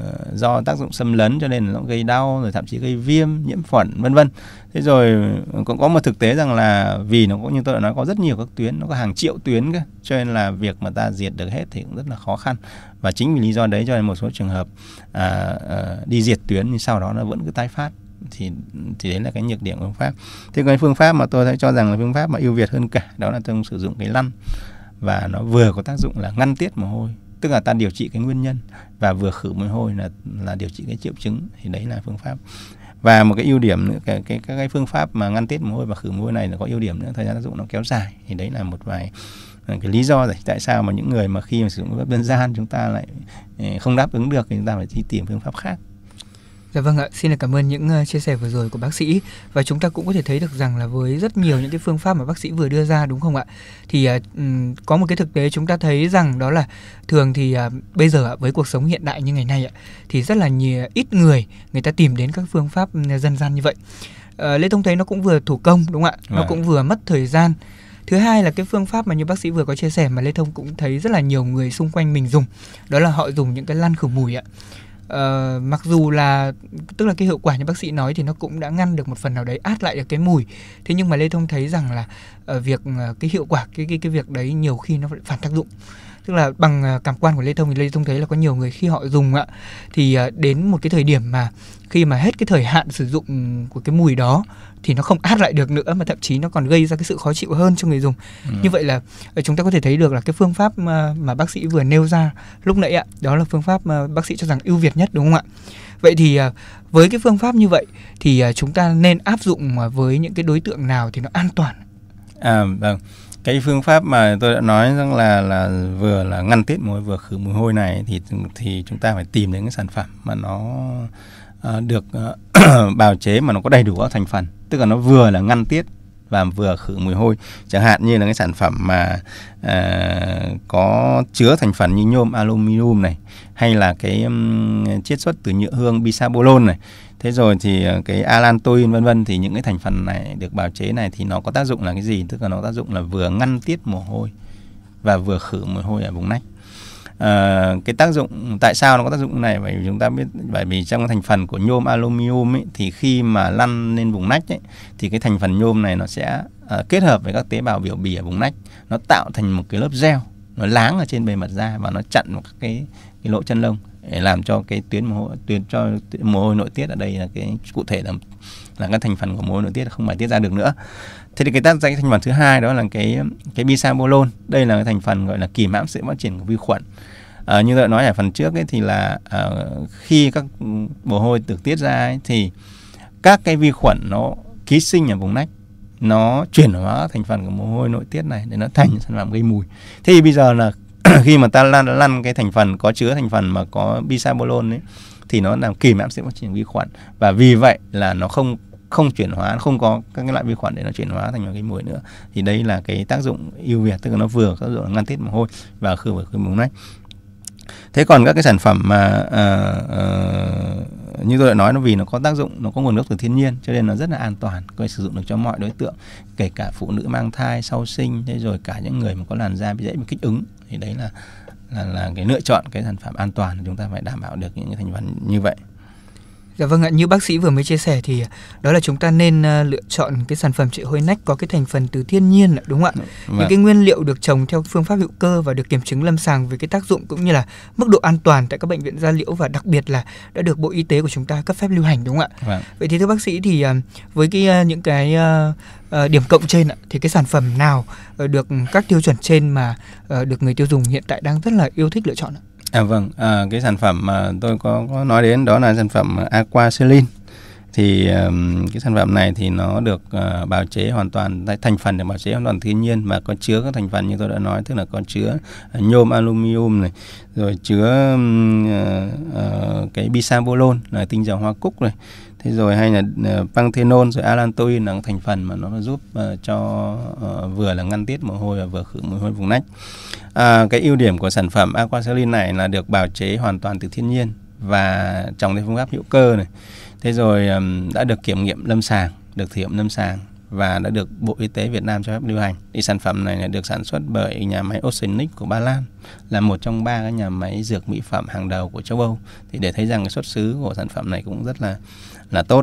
Speaker 3: do tác dụng xâm lấn cho nên nó gây đau, rồi thậm chí gây viêm, nhiễm khuẩn vân vân. Thế rồi cũng có một thực tế rằng là vì nó cũng như tôi đã nói có rất nhiều các tuyến, nó có hàng triệu tuyến cơ, cho nên là việc mà ta diệt được hết thì cũng rất là khó khăn. Và chính vì lý do đấy cho nên một số trường hợp uh, uh, đi diệt tuyến nhưng sau đó nó vẫn cứ tái phát, thì thì đấy là cái nhược điểm của phương pháp. Thế còn phương pháp mà tôi thấy cho rằng là phương pháp mà ưu việt hơn cả, đó là tôi sử dụng cái lăn, và nó vừa có tác dụng là ngăn tiết mồ hôi, tức là ta điều trị cái nguyên nhân, và vừa khử mùi hôi là là điều trị cái triệu chứng, thì đấy là phương pháp. Và một cái ưu điểm nữa, cái cái các cái phương pháp mà ngăn tiết mồ hôi và khử mùi hôi này là có ưu điểm nữa, thời gian tác dụng nó kéo dài, thì đấy là một vài cái lý do rồi tại sao mà những người mà khi mà sử dụng phương pháp dân gian chúng ta lại không đáp ứng được thì chúng ta phải đi tìm phương pháp khác.
Speaker 2: Dạ vâng ạ, xin cảm ơn những uh, chia sẻ vừa rồi của bác sĩ. Và chúng ta cũng có thể thấy được rằng là với rất nhiều những cái phương pháp mà bác sĩ vừa đưa ra, đúng không ạ? Thì uh, um, có một cái thực tế chúng ta thấy rằng đó là thường thì uh, bây giờ uh, với cuộc sống hiện đại như ngày nay uh, thì rất là nhiều, ít người người ta tìm đến các phương pháp dân gian như vậy. Uh, Lê Thông thấy nó cũng vừa thủ công, đúng không ạ? Nó cũng vừa mất thời gian. Thứ hai là cái phương pháp mà như bác sĩ vừa có chia sẻ mà Lê Thông cũng thấy rất là nhiều người xung quanh mình dùng, đó là họ dùng những cái lăn khử mùi ạ. Uh, mặc dù là tức là cái hiệu quả như bác sĩ nói thì nó cũng đã ngăn được một phần nào đấy, át lại được cái mùi. Thế nhưng mà Lê Thông thấy rằng là uh, việc uh, cái hiệu quả cái cái cái việc đấy nhiều khi nó phản tác dụng. Tức là bằng uh, cảm quan của Lê Thông thì Lê Thông thấy là có nhiều người khi họ dùng ạ thì uh, đến một cái thời điểm mà khi mà hết cái thời hạn sử dụng của cái mùi đó thì nó không át lại được nữa, mà thậm chí nó còn gây ra cái sự khó chịu hơn cho người dùng. Ừ. Như vậy là chúng ta có thể thấy được là cái phương pháp mà, mà bác sĩ vừa nêu ra lúc nãy ạ, đó là phương pháp mà bác sĩ cho rằng ưu việt nhất, đúng không ạ? Vậy thì với cái phương pháp như vậy thì chúng ta nên áp dụng với những cái đối tượng nào thì nó an toàn?
Speaker 3: À vâng. Cái phương pháp mà tôi đã nói rằng là là vừa là ngăn tiết mùi vừa khử mùi hôi này thì thì chúng ta phải tìm đến cái sản phẩm mà nó uh, được uh, bào chế mà nó có đầy đủ các thành phần, tức là nó vừa là ngăn tiết và vừa khử mùi hôi. Chẳng hạn như là cái sản phẩm mà uh, có chứa thành phần như nhôm aluminum này, hay là cái um, chiết xuất từ nhựa hương bisabolol này, thế rồi thì cái allantoin vân vân, thì những cái thành phần này được bào chế này thì nó có tác dụng là cái gì? Tức là nó có tác dụng là vừa ngăn tiết mồ hôi và vừa khử mùi hôi ở vùng nách. À, cái tác dụng tại sao nó có tác dụng này? Bởi vì chúng ta biết, bởi vì trong thành phần của nhôm aluminum ấy, thì khi mà lăn lên vùng nách ấy, thì cái thành phần nhôm này nó sẽ uh, kết hợp với các tế bào biểu bì ở vùng nách, nó tạo thành một cái lớp gel, nó láng ở trên bề mặt da và nó chặn một cái cái lỗ chân lông để làm cho cái tuyến mồ hôi, tuyến cho mồ hôi nội tiết ở đây là cái cụ thể là là cái thành phần của mồ hôi nội tiết không bài tiết ra được nữa. Thế thì cái tác dụng thành phần thứ hai đó là cái cái bisabolol. Đây là cái thành phần gọi là kìm hãm sự phát triển của vi khuẩn. À, như tôi đã nói ở phần trước ấy, thì là à, khi các mồ hôi được tiết ra ấy, thì các cái vi khuẩn nó ký sinh ở vùng nách, nó chuyển hóa thành phần của mồ hôi nội tiết này để nó thành sản phẩm gây mùi. Thế thì bây giờ là khi mà ta lăn, lăn cái thành phần có chứa thành phần mà có bisabolol ấy, thì nó làm kìm hãm sự phát triển vi khuẩn, và vì vậy là nó không không chuyển hóa, không có các cái loại vi khuẩn để nó chuyển hóa thành một cái mùi nữa. Thì đây là cái tác dụng ưu việt, tức là nó vừa có tác dụng ngăn tiết mồ hôi và khử khử mùi nách. Thế còn các cái sản phẩm mà uh, uh, như tôi đã nói, nó vì nó có tác dụng, nó có nguồn gốc từ thiên nhiên, cho nên nó rất là an toàn, có thể sử dụng được cho mọi đối tượng, kể cả phụ nữ mang thai, sau sinh, thế rồi cả những người mà có làn da bị dễ bị kích ứng, thì đấy là là là cái lựa chọn cái sản phẩm an toàn, chúng ta phải đảm bảo được những cái thành phần như vậy.
Speaker 2: Dạ vâng ạ, như bác sĩ vừa mới chia sẻ thì đó là chúng ta nên uh, lựa chọn cái sản phẩm trị hôi nách có cái thành phần từ thiên nhiên, đúng không ạ? Vâng. Những cái nguyên liệu được trồng theo phương pháp hữu cơ và được kiểm chứng lâm sàng về cái tác dụng cũng như là mức độ an toàn tại các bệnh viện da liễu, và đặc biệt là đã được Bộ Y tế của chúng ta cấp phép lưu hành, đúng không ạ? Vâng. Vậy thì thưa bác sĩ thì uh, với cái uh, những cái uh, uh, điểm cộng trên ạ, thì cái sản phẩm nào uh, được các tiêu chuẩn trên mà uh, được người tiêu dùng hiện tại đang rất là yêu thích lựa chọn ạ?
Speaker 3: À vâng, à, cái sản phẩm mà tôi có, có nói đến đó là sản phẩm Aquacelin. Thì um, cái sản phẩm này thì nó được uh, bào chế hoàn toàn, thành phần được bào chế hoàn toàn thiên nhiên, và có chứa các thành phần như tôi đã nói, tức là có chứa uh, nhôm aluminium này, rồi chứa um, uh, uh, cái bisabolol là tinh dầu hoa cúc này, thế rồi hay là uh, panthenol rồi allantoin là thành phần mà nó giúp uh, cho uh, vừa là ngăn tiết mồ hôi và vừa khử mồ hôi vùng nách. À, cái ưu điểm của sản phẩm Aquacelin này là được bào chế hoàn toàn từ thiên nhiên và trồng theo phương pháp hữu cơ này. Thế rồi um, đã được kiểm nghiệm lâm sàng, được thử nghiệm lâm sàng và đã được Bộ Y tế Việt Nam cho phép lưu hành. Thì sản phẩm này được sản xuất bởi nhà máy Oceanic của Ba Lan, là một trong ba cái nhà máy dược mỹ phẩm hàng đầu của châu Âu. Thì để thấy rằng cái xuất xứ của sản phẩm này cũng rất là là tốt.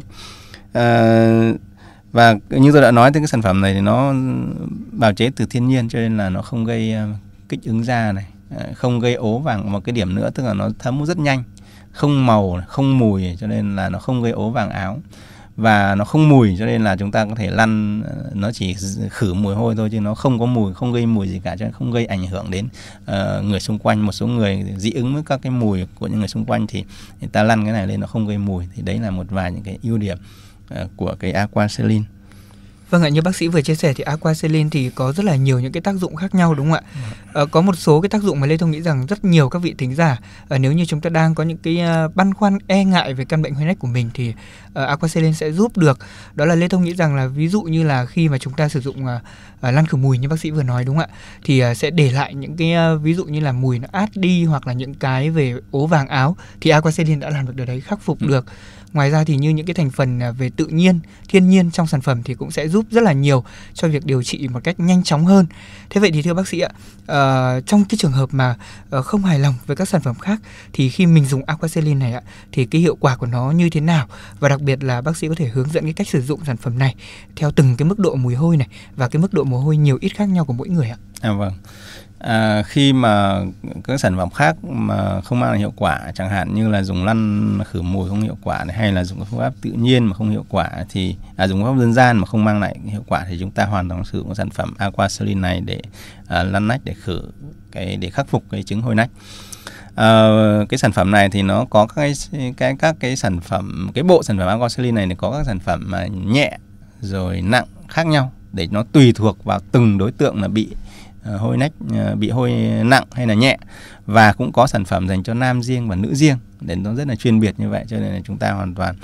Speaker 3: À, và như tôi đã nói, thì cái sản phẩm này thì nó bào chế từ thiên nhiên, cho nên là nó không gây uh, kích ứng da này, không gây ố vàng. Một cái điểm nữa tức là nó thấm rất nhanh, không màu, không mùi, cho nên là nó không gây ố vàng áo, và nó không mùi, cho nên là chúng ta có thể lăn, nó chỉ khử mùi hôi thôi chứ nó không có mùi, không gây mùi gì cả, cho nên không gây ảnh hưởng đến uh, người xung quanh. Một số người dị ứng với các cái mùi của những người xung quanh thì người ta lăn cái này lên nó không gây mùi. Thì đấy là một vài những cái ưu điểm uh, của cái Aquacelin.
Speaker 2: Vâng ạ, như bác sĩ vừa chia sẻ thì Aquacelin thì có rất là nhiều những cái tác dụng khác nhau, đúng không ạ? Ừ. À, có một số cái tác dụng mà Lê Thông nghĩ rằng rất nhiều các vị thính giả, à, nếu như chúng ta đang có những cái uh, băn khoăn e ngại về căn bệnh hôi nách của mình thì uh, Aquacelin sẽ giúp được. Đó là Lê Thông nghĩ rằng là ví dụ như là khi mà chúng ta sử dụng uh, uh, lăn khử mùi như bác sĩ vừa nói, đúng không ạ? Thì uh, sẽ để lại những cái uh, ví dụ như là mùi nó át đi, hoặc là những cái về ố vàng áo, thì Aquacelin đã làm được điều đấy, khắc phục ừ. được. Ngoài ra thì như những cái thành phần về tự nhiên, thiên nhiên trong sản phẩm thì cũng sẽ giúp rất là nhiều cho việc điều trị một cách nhanh chóng hơn. Thế vậy thì thưa bác sĩ ạ, uh, trong cái trường hợp mà uh, không hài lòng với các sản phẩm khác thì khi mình dùng Aquacelin này ạ, thì cái hiệu quả của nó như thế nào? Và đặc biệt là bác sĩ có thể hướng dẫn cái cách sử dụng sản phẩm này theo từng cái mức độ mùi hôi này và cái mức độ mồ hôi nhiều ít khác nhau của mỗi người ạ.
Speaker 3: À vâng. À, khi mà các sản phẩm khác mà không mang lại hiệu quả, chẳng hạn như là dùng lăn khử mùi không hiệu quả này, hay là dùng phương pháp tự nhiên mà không hiệu quả, thì à, dùng phương pháp dân gian mà không mang lại hiệu quả, thì chúng ta hoàn toàn sử dụng sản phẩm Aquacelin này để à, lăn nách, để khử cái để khắc phục cái chứng hôi nách. À, cái sản phẩm này thì nó có các cái, cái các cái sản phẩm, cái bộ sản phẩm Aquacelin này thì có các sản phẩm mà nhẹ rồi nặng khác nhau, để nó tùy thuộc vào từng đối tượng là bị hôi nách, bị hôi nặng hay là nhẹ, và cũng có sản phẩm dành cho nam riêng và nữ riêng, để nó rất là chuyên biệt như vậy, cho nên là chúng ta hoàn toàn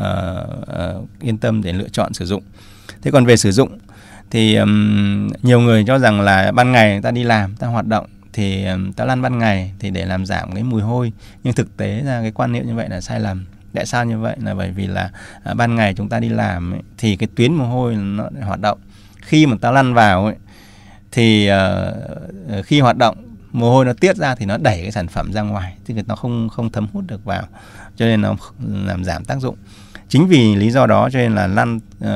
Speaker 3: uh, uh, yên tâm để lựa chọn sử dụng. Thế còn về sử dụng thì um, nhiều người cho rằng là ban ngày ta đi làm, ta hoạt động thì um, ta lăn ban ngày thì để làm giảm cái mùi hôi, nhưng thực tế ra cái quan niệm như vậy là sai lầm. Tại sao như vậy? Là bởi vì là uh, ban ngày chúng ta đi làm ấy, thì cái tuyến mồ hôi nó hoạt động, khi mà ta lăn vào ấy, thì uh, khi hoạt động mồ hôi nó tiết ra thì nó đẩy cái sản phẩm ra ngoài, thì nó không không thấm hút được vào, cho nên nó làm giảm tác dụng. Chính vì lý do đó cho nên là lăn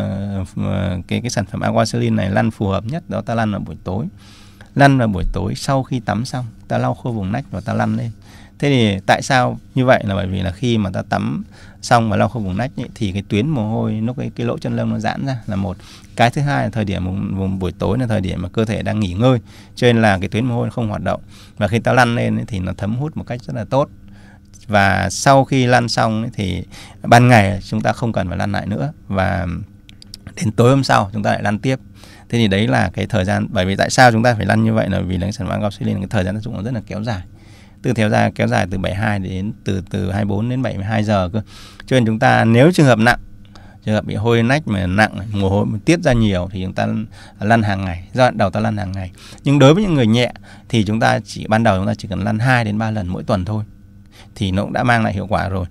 Speaker 3: uh, cái cái sản phẩm Aquacelin này lăn phù hợp nhất đó ta lăn vào buổi tối. Lăn vào buổi tối sau khi tắm xong, ta lau khô vùng nách và ta lăn lên. Thế thì tại sao như vậy? Là bởi vì là khi mà ta tắm xong và lau khô vùng nách ấy, thì cái tuyến mồ hôi, nó cái, cái lỗ chân lông nó giãn ra là một. Cái thứ hai là thời điểm vùng, vùng buổi tối là thời điểm mà cơ thể đang nghỉ ngơi, cho nên là cái tuyến mồ hôi không hoạt động, và khi ta lăn lên ấy, thì nó thấm hút một cách rất là tốt. Và sau khi lăn xong ấy, thì ban ngày chúng ta không cần phải lăn lại nữa, và đến tối hôm sau chúng ta lại lăn tiếp. Thế thì đấy là cái thời gian. Bởi vì tại sao chúng ta phải lăn như vậy là vì là cái sản phẩm Aquacelin, cái thời gian tác dụng nó rất là kéo dài, từ kéo dài kéo dài từ bảy mươi hai đến từ từ hai mươi bốn đến bảy mươi hai giờ cơ. Cho nên chúng ta nếu trường hợp nặng, trường hợp bị hôi nách mà nặng, mồ hôi tiết ra nhiều, thì chúng ta lăn hàng ngày, giai đoạn đầu ta lăn hàng ngày. Nhưng đối với những người nhẹ thì chúng ta chỉ ban đầu chúng ta chỉ cần lăn hai đến ba lần mỗi tuần thôi, thì nó cũng đã mang lại hiệu quả rồi.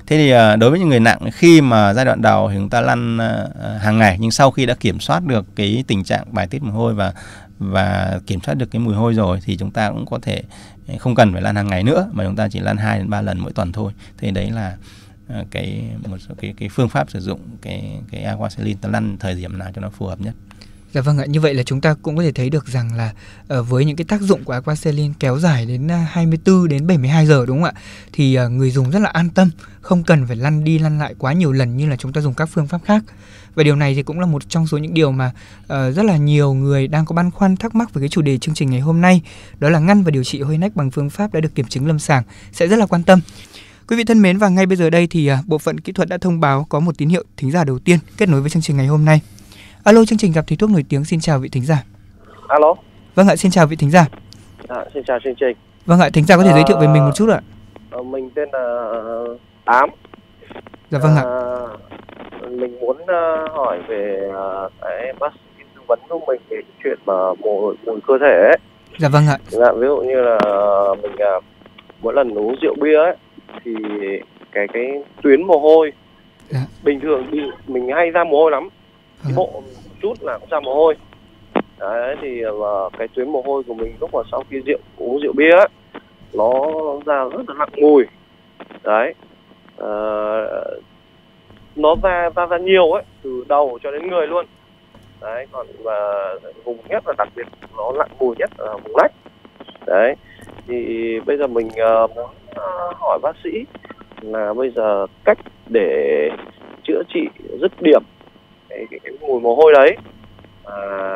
Speaker 3: Thế thì đối với những người nặng, khi mà giai đoạn đầu thì chúng ta lăn hàng ngày, nhưng sau khi đã kiểm soát được cái tình trạng bài tiết mồ hôi và và kiểm soát được cái mùi hôi rồi thì chúng ta cũng có thể không cần phải lăn hàng ngày nữa, mà chúng ta chỉ lăn hai đến ba lần mỗi tuần thôi. Thế đấy là cái một số cái cái phương pháp sử dụng cái cái Aquacelin, ta lăn thời điểm nào cho nó phù hợp nhất.
Speaker 2: Dạ vâng ạ, như vậy là chúng ta cũng có thể thấy được rằng là uh, với những cái tác dụng của Aquacelin kéo dài đến uh, hai mươi tư đến bảy mươi hai giờ, đúng không ạ? Thì uh, người dùng rất là an tâm, không cần phải lăn đi lăn lại quá nhiều lần như là chúng ta dùng các phương pháp khác. Và điều này thì cũng là một trong số những điều mà uh, rất là nhiều người đang có băn khoăn thắc mắc về cái chủ đề chương trình ngày hôm nay, đó là ngăn và điều trị hôi nách bằng phương pháp đã được kiểm chứng lâm sàng, sẽ rất là quan tâm. Quý vị thân mến, và ngay bây giờ đây thì uh, bộ phận kỹ thuật đã thông báo có một tín hiệu thính giả đầu tiên kết nối với chương trình ngày hôm nay. Alo, chương trình Gặp Thầy Thuốc Nổi Tiếng, xin chào vị thính giả.
Speaker 4: Alo.
Speaker 2: Vâng ạ, xin chào vị thính giả.
Speaker 4: À, xin chào chương trình.
Speaker 2: Vâng ạ, thính giả có thể
Speaker 4: à,
Speaker 2: giới thiệu về mình một chút ạ?
Speaker 4: À, mình tên là Tám.
Speaker 2: Dạ vâng ạ.
Speaker 4: À, mình muốn uh, hỏi về uh, cái bác sĩ tư vấn của mình về chuyện mà mùi, mùi cơ thể ấy.
Speaker 2: Dạ vâng ạ.
Speaker 4: Dạ, ví dụ như là mình uh, mỗi lần uống rượu bia ấy thì cái cái tuyến mồ hôi, dạ, bình thường đi mình hay ra mồ hôi lắm. Đi bộ một chút là cũng ra mồ hôi. Đấy, thì uh, cái tuyến mồ hôi của mình lúc mà sau khi rượu uống rượu bia ấy, nó ra rất là nặng mùi. Đấy, uh, nó ra ra ra nhiều ấy, từ đầu cho đến người luôn. Đấy, còn uh, vùng nhất là đặc biệt nó nặng mùi nhất là vùng nách. Đấy, thì bây giờ mình uh, muốn uh, hỏi bác sĩ là bây giờ cách để chữa trị dứt điểm cái, cái, cái mùi mồ hôi đấy, à,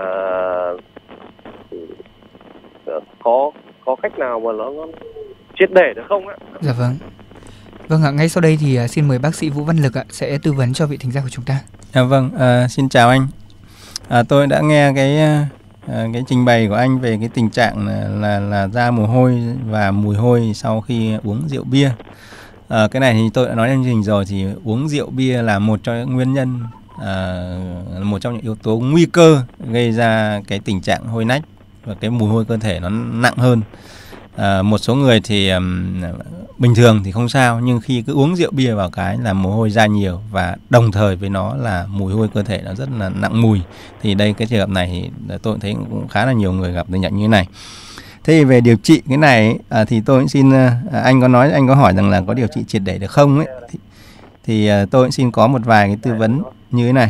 Speaker 4: có có cách nào mà nó, nó triệt để được không ạ?
Speaker 2: Dạ vâng. Vâng ạ, ngay sau đây thì uh, xin mời bác sĩ Vũ Văn Lực ạ sẽ tư vấn cho vị thính giả của chúng ta.
Speaker 3: À, vâng, à, xin chào anh. À, tôi đã nghe cái à, cái trình bày của anh về cái tình trạng là, là là ra mồ hôi và mùi hôi sau khi uống rượu bia. À, cái này thì tôi đã nói trong chương trình rồi, thì uống rượu bia là một trong những nguyên nhân, à, một trong những yếu tố nguy cơ gây ra cái tình trạng hôi nách và cái mùi hôi cơ thể nó nặng hơn. À, một số người thì um, bình thường thì không sao, nhưng khi cứ uống rượu bia vào cái là mồ hôi ra nhiều, và đồng thời với nó là mùi hôi cơ thể nó rất là nặng mùi. Thì đây, cái trường hợp này thì tôi thấy cũng khá là nhiều người gặp tình trạng như thế này. Thế thì về điều trị cái này à, thì tôi cũng xin, à, anh có nói, anh có hỏi rằng là có điều trị triệt để được không ấy, thì, thì à, tôi cũng xin có một vài cái tư vấn như thế này.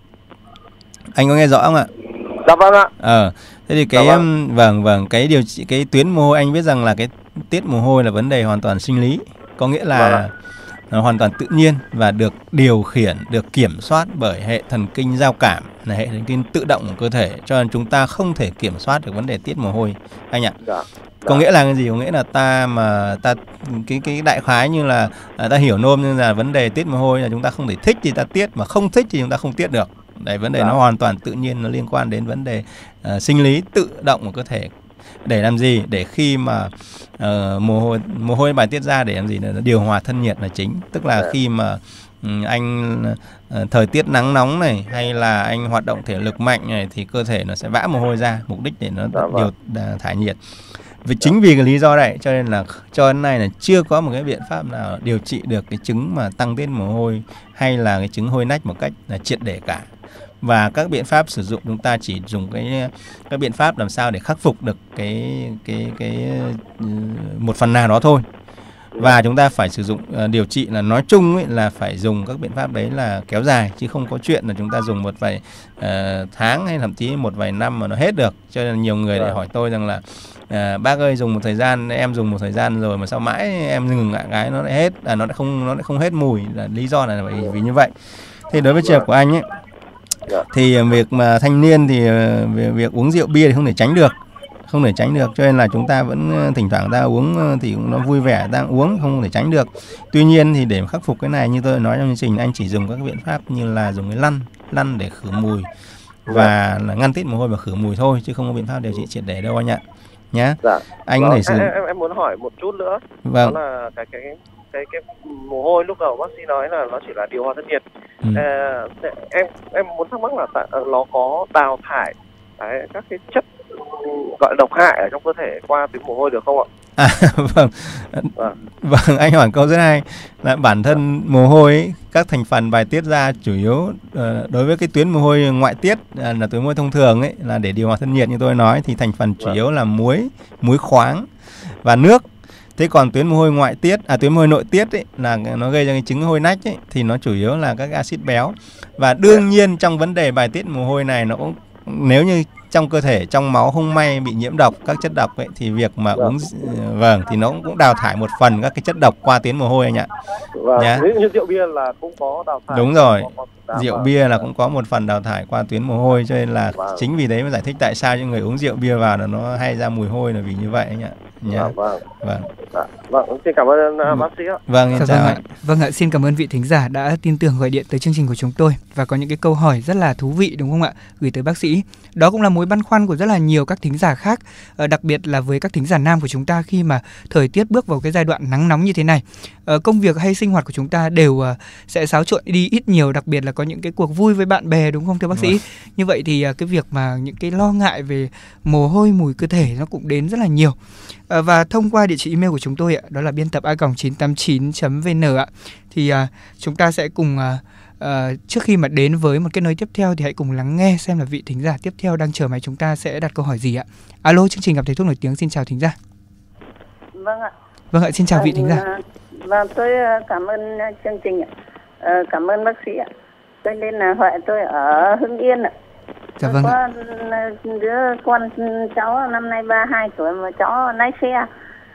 Speaker 3: Anh có nghe rõ không ạ?
Speaker 4: Dạ vâng ạ.
Speaker 3: Ờ, thế thì cái
Speaker 4: dạ vâng.
Speaker 3: vâng vâng cái điều trị cái tuyến mồ hôi, anh biết rằng là cái tiết mồ hôi là vấn đề hoàn toàn sinh lý, có nghĩa là vâng, hoàn toàn tự nhiên và được điều khiển, được kiểm soát bởi hệ thần kinh giao cảm, là hệ thần kinh tự động của cơ thể, cho nên chúng ta không thể kiểm soát được vấn đề tiết mồ hôi anh ạ.
Speaker 4: Dạ.
Speaker 3: Có nghĩa là cái gì? Có nghĩa là ta mà ta cái cái đại khái như là ta hiểu nôm như là vấn đề tiết mồ hôi là chúng ta không thể thích thì ta tiết, mà không thích thì chúng ta không tiết được. Đấy, vấn đề dạ. nó hoàn toàn tự nhiên, nó liên quan đến vấn đề uh, sinh lý tự động của cơ thể. Để làm gì? Để khi mà uh, mồ hôi mồ hôi bài tiết ra để làm gì? Nó điều hòa thân nhiệt là chính. Tức là dạ. khi mà um, anh uh, thời tiết nắng nóng này, hay là anh hoạt động thể lực mạnh này, thì cơ thể nó sẽ vã mồ hôi ra, mục đích để nó dạ, điều uh, thải nhiệt. Vì chính vì cái lý do này cho nên là cho đến nay là chưa có một cái biện pháp nào điều trị được cái chứng mà tăng tiết mồ hôi hay là cái chứng hôi nách một cách là triệt để cả. Và các biện pháp sử dụng chúng ta chỉ dùng cái các biện pháp làm sao để khắc phục được cái cái cái một phần nào đó thôi. Và chúng ta phải sử dụng uh, điều trị là nói chung ấy, là phải dùng các biện pháp đấy là kéo dài, chứ không có chuyện là chúng ta dùng một vài uh, tháng hay thậm chí một vài năm mà nó hết được. Cho nên nhiều người lại hỏi tôi rằng là uh, bác ơi, dùng một thời gian, em dùng một thời gian rồi mà sao mãi em ngừng lại cái nó lại hết, à, nó lại không nó lại không hết mùi, là lý do là vì, vì như vậy. Thì đối với trường hợp của anh ấy, thì việc mà thanh niên thì việc, việc uống rượu bia thì không thể tránh được, không thể tránh được, cho nên là chúng ta vẫn thỉnh thoảng ta uống thì nó vui vẻ, ta uống không thể tránh được. Tuy nhiên thì để khắc phục cái này, như tôi nói trong chương trình, anh chỉ dùng các biện pháp như là dùng cái lăn lăn để khử mùi và là ngăn tiết mồ hôi và khử mùi thôi, chứ không có biện pháp điều trị triệt để đâu anh ạ. Nhá.
Speaker 4: Dạ.
Speaker 3: Anh
Speaker 4: vâng,
Speaker 3: có thể sử...
Speaker 4: em, em muốn hỏi một chút nữa.
Speaker 3: Vâng.
Speaker 4: Đó là cái cái cái cái mồ hôi lúc đầu bác sĩ nói là nó chỉ là điều hòa thân nhiệt. Ừ. À, em em muốn thắc mắc là tại, nó có đào thải đấy, các cái chất gọi là độc hại ở trong cơ thể qua tuyến mồ hôi được không ạ?
Speaker 3: À, vâng. Vâng, anh hỏi câu rất hay. Là bản thân mồ hôi ấy, các thành phần bài tiết ra chủ yếu uh, đối với cái tuyến mồ hôi ngoại tiết uh, là tuyến mồ hôi thông thường ấy, là để điều hòa thân nhiệt như tôi nói, thì thành phần chủ yếu là muối, muối khoáng và nước. Thế còn tuyến mồ hôi ngoại tiết, à tuyến mồ hôi nội tiết ấy, là nó gây ra cái chứng hôi nách ấy, thì nó chủ yếu là các axit béo. Và đương nhiên trong vấn đề bài tiết mồ hôi này, nó cũng nếu như trong cơ thể, trong máu không may bị nhiễm độc, các chất độc ấy, thì việc mà uống vâng thì nó cũng đào thải một phần các cái chất độc qua tuyến mồ hôi anh ạ.
Speaker 4: Vâng, yeah. Ví dụ như rượu bia là cũng có đào thải.
Speaker 3: Đúng rồi, rượu bia là cũng có một phần đào thải qua tuyến mồ hôi, cho nên là vâng. chính vì đấy mới giải thích tại sao những người uống rượu bia vào là nó hay ra mùi hôi là vì như vậy anh ạ.
Speaker 4: Yeah. Vâng,
Speaker 3: vâng.
Speaker 4: Dạ, vâng, xin cảm ơn uh, bác sĩ ạ.
Speaker 3: Vâng,
Speaker 2: dạ,
Speaker 3: chào
Speaker 2: vâng
Speaker 3: ạ.
Speaker 2: Vâng ạ, xin cảm ơn vị thính giả đã tin tưởng gọi điện tới chương trình của chúng tôi và có những cái câu hỏi rất là thú vị đúng không ạ, gửi tới bác sĩ. Đó cũng là mối băn khoăn của rất là nhiều các thính giả khác, uh, đặc biệt là với các thính giả nam của chúng ta khi mà thời tiết bước vào cái giai đoạn nắng nóng như thế này. Uh, công việc hay sinh hoạt của chúng ta đều uh, sẽ xáo trộn đi ít nhiều, đặc biệt là có những cái cuộc vui với bạn bè đúng không thưa bác sĩ? Như vậy thì uh, cái việc mà những cái lo ngại về mồ hôi, mùi cơ thể nó cũng đến rất là nhiều. À, và thông qua địa chỉ email của chúng tôi ạ, đó là biên tập a còng chín tám chín chấm vê en ạ, thì à, chúng ta sẽ cùng à, à, trước khi mà đến với một kết nối tiếp theo thì hãy cùng lắng nghe xem là vị thính giả tiếp theo đang chờ máy chúng ta sẽ đặt câu hỏi gì ạ. Alo, chương trình Gặp Thầy Thuốc Nổi Tiếng, xin chào thính giả.
Speaker 5: Vâng ạ.
Speaker 2: Vâng ạ, xin chào vị thính giả.
Speaker 5: Vâng, tôi cảm ơn chương trình ạ. À, cảm ơn bác sĩ ạ. Tôi tên là Huệ, tôi ở Hưng Yên ạ.
Speaker 2: Dạ vâng.
Speaker 5: Có đứa con cháu năm nay ba mươi hai tuổi mà cháu lái xe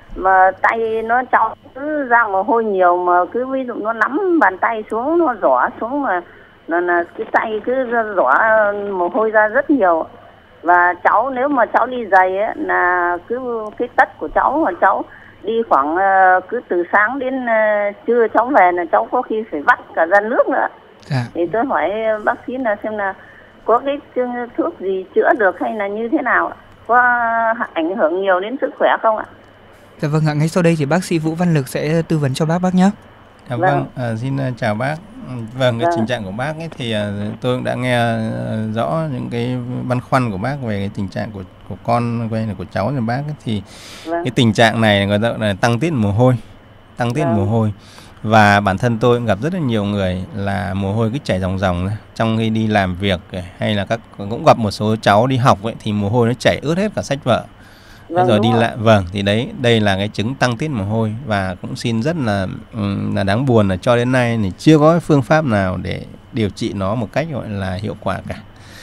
Speaker 5: mà tay nó cháu cứ ra mồ hôi nhiều, mà cứ ví dụ nó nắm bàn tay xuống nó rỏ xuống mà là, là cái tay cứ rỏ mồ hôi ra rất nhiều. Và cháu nếu mà cháu đi giày ấy, là cứ cái tất của cháu mà cháu đi khoảng cứ từ sáng đến trưa cháu về là cháu có khi phải vắt cả ra nước nữa.
Speaker 2: Dạ.
Speaker 5: Thì tôi hỏi bác sĩ là xem là có cái thuốc gì chữa được hay là như thế nào, có ảnh hưởng nhiều đến sức khỏe không ạ?
Speaker 2: Dạ vâng ạ, ngay sau đây thì bác sĩ Vũ Văn Lực sẽ tư vấn cho bác bác nhé.
Speaker 3: Dạ vâng, à, xin chào bác. Vâng, cái vâng. tình trạng của bác ấy thì tôi cũng đã nghe rõ những cái băn khoăn của bác về cái tình trạng của của con quay là của cháu của bác ấy, thì vâng. cái tình trạng này người ta là tăng tiết mồ hôi, tăng tiết vâng. mồ hôi. Và bản thân tôi cũng gặp rất là nhiều người là mồ hôi cứ chảy ròng ròng trong khi đi làm việc, hay là các cũng gặp một số cháu đi học ấy, thì mồ hôi nó chảy ướt hết cả sách vở. Vâng, rồi đi lại vâng thì đấy đây là cái chứng tăng tiết mồ hôi, và cũng xin rất là là đáng buồn là cho đến nay thì chưa có phương pháp nào để điều trị nó một cách gọi là hiệu quả cả.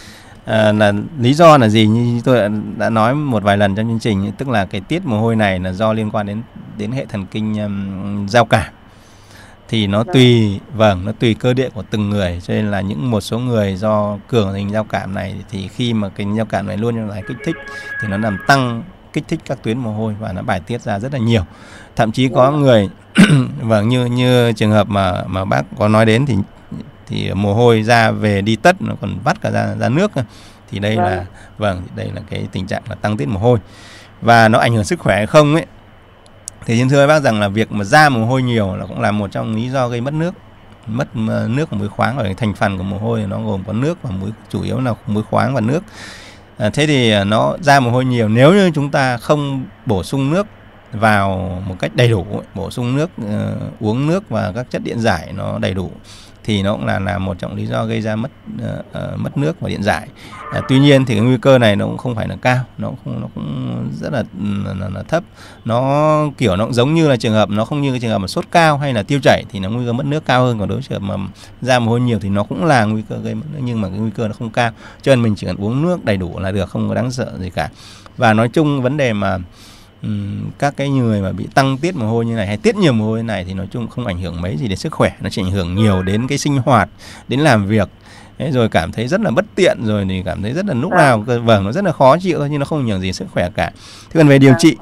Speaker 3: À, là lý do là gì, như tôi đã, đã nói một vài lần trong chương trình, tức là cái tiết mồ hôi này là do liên quan đến đến hệ thần kinh um, giao cảm. Thì nó tùy vâng nó tùy cơ địa của từng người, cho nên là những một số người do cường hình giao cảm này thì khi mà cái giao cảm này luôn là kích thích thì nó làm tăng kích thích các tuyến mồ hôi và nó bài tiết ra rất là nhiều. Thậm chí có người vâng như như trường hợp mà mà bác có nói đến thì thì mồ hôi ra về đi tất nó còn vắt cả ra ra nước, thì đây là vâng đây là cái tình trạng là tăng tiết mồ hôi. Và nó ảnh hưởng sức khỏe hay không ấy, thì xin thưa bác rằng là việc mà ra mồ hôi nhiều là cũng là một trong lý do gây mất nước, mất nước và muối khoáng. Ở thành phần của mồ hôi nó gồm có nước và muối, chủ yếu là muối khoáng và nước. À, thế thì nó ra mồ hôi nhiều, nếu như chúng ta không bổ sung nước vào một cách đầy đủ, bổ sung nước, uh, uống nước và các chất điện giải nó đầy đủ, thì nó cũng là là một trong lý do gây ra mất uh, uh, mất nước và điện giải. Uh, tuy nhiên thì cái nguy cơ này nó cũng không phải là cao, nó cũng nó cũng rất là, là, là thấp. Nó kiểu nó cũng giống như là trường hợp, nó không như cái trường hợp mà sốt cao hay là tiêu chảy thì nó nguy cơ mất nước cao hơn, còn đối với trường hợp mà ra mồ hôi nhiều thì nó cũng là nguy cơ gây mất nước, nhưng mà cái nguy cơ nó không cao, cho nên mình chỉ cần uống nước đầy đủ là được, không có đáng sợ gì cả. Và nói chung vấn đề mà Um, các cái người mà bị tăng tiết mồ hôi như này hay tiết nhiều mồ hôi như này thì nói chung không ảnh hưởng mấy gì đến sức khỏe, nó chỉ ảnh hưởng nhiều đến cái sinh hoạt, đến làm việc. Thế rồi cảm thấy rất là bất tiện, rồi thì cảm thấy rất là lúc nào vâng nó rất là khó chịu thôi, nhưng nó không ảnh hưởng gì sức khỏe cả. Thế còn về điều trị,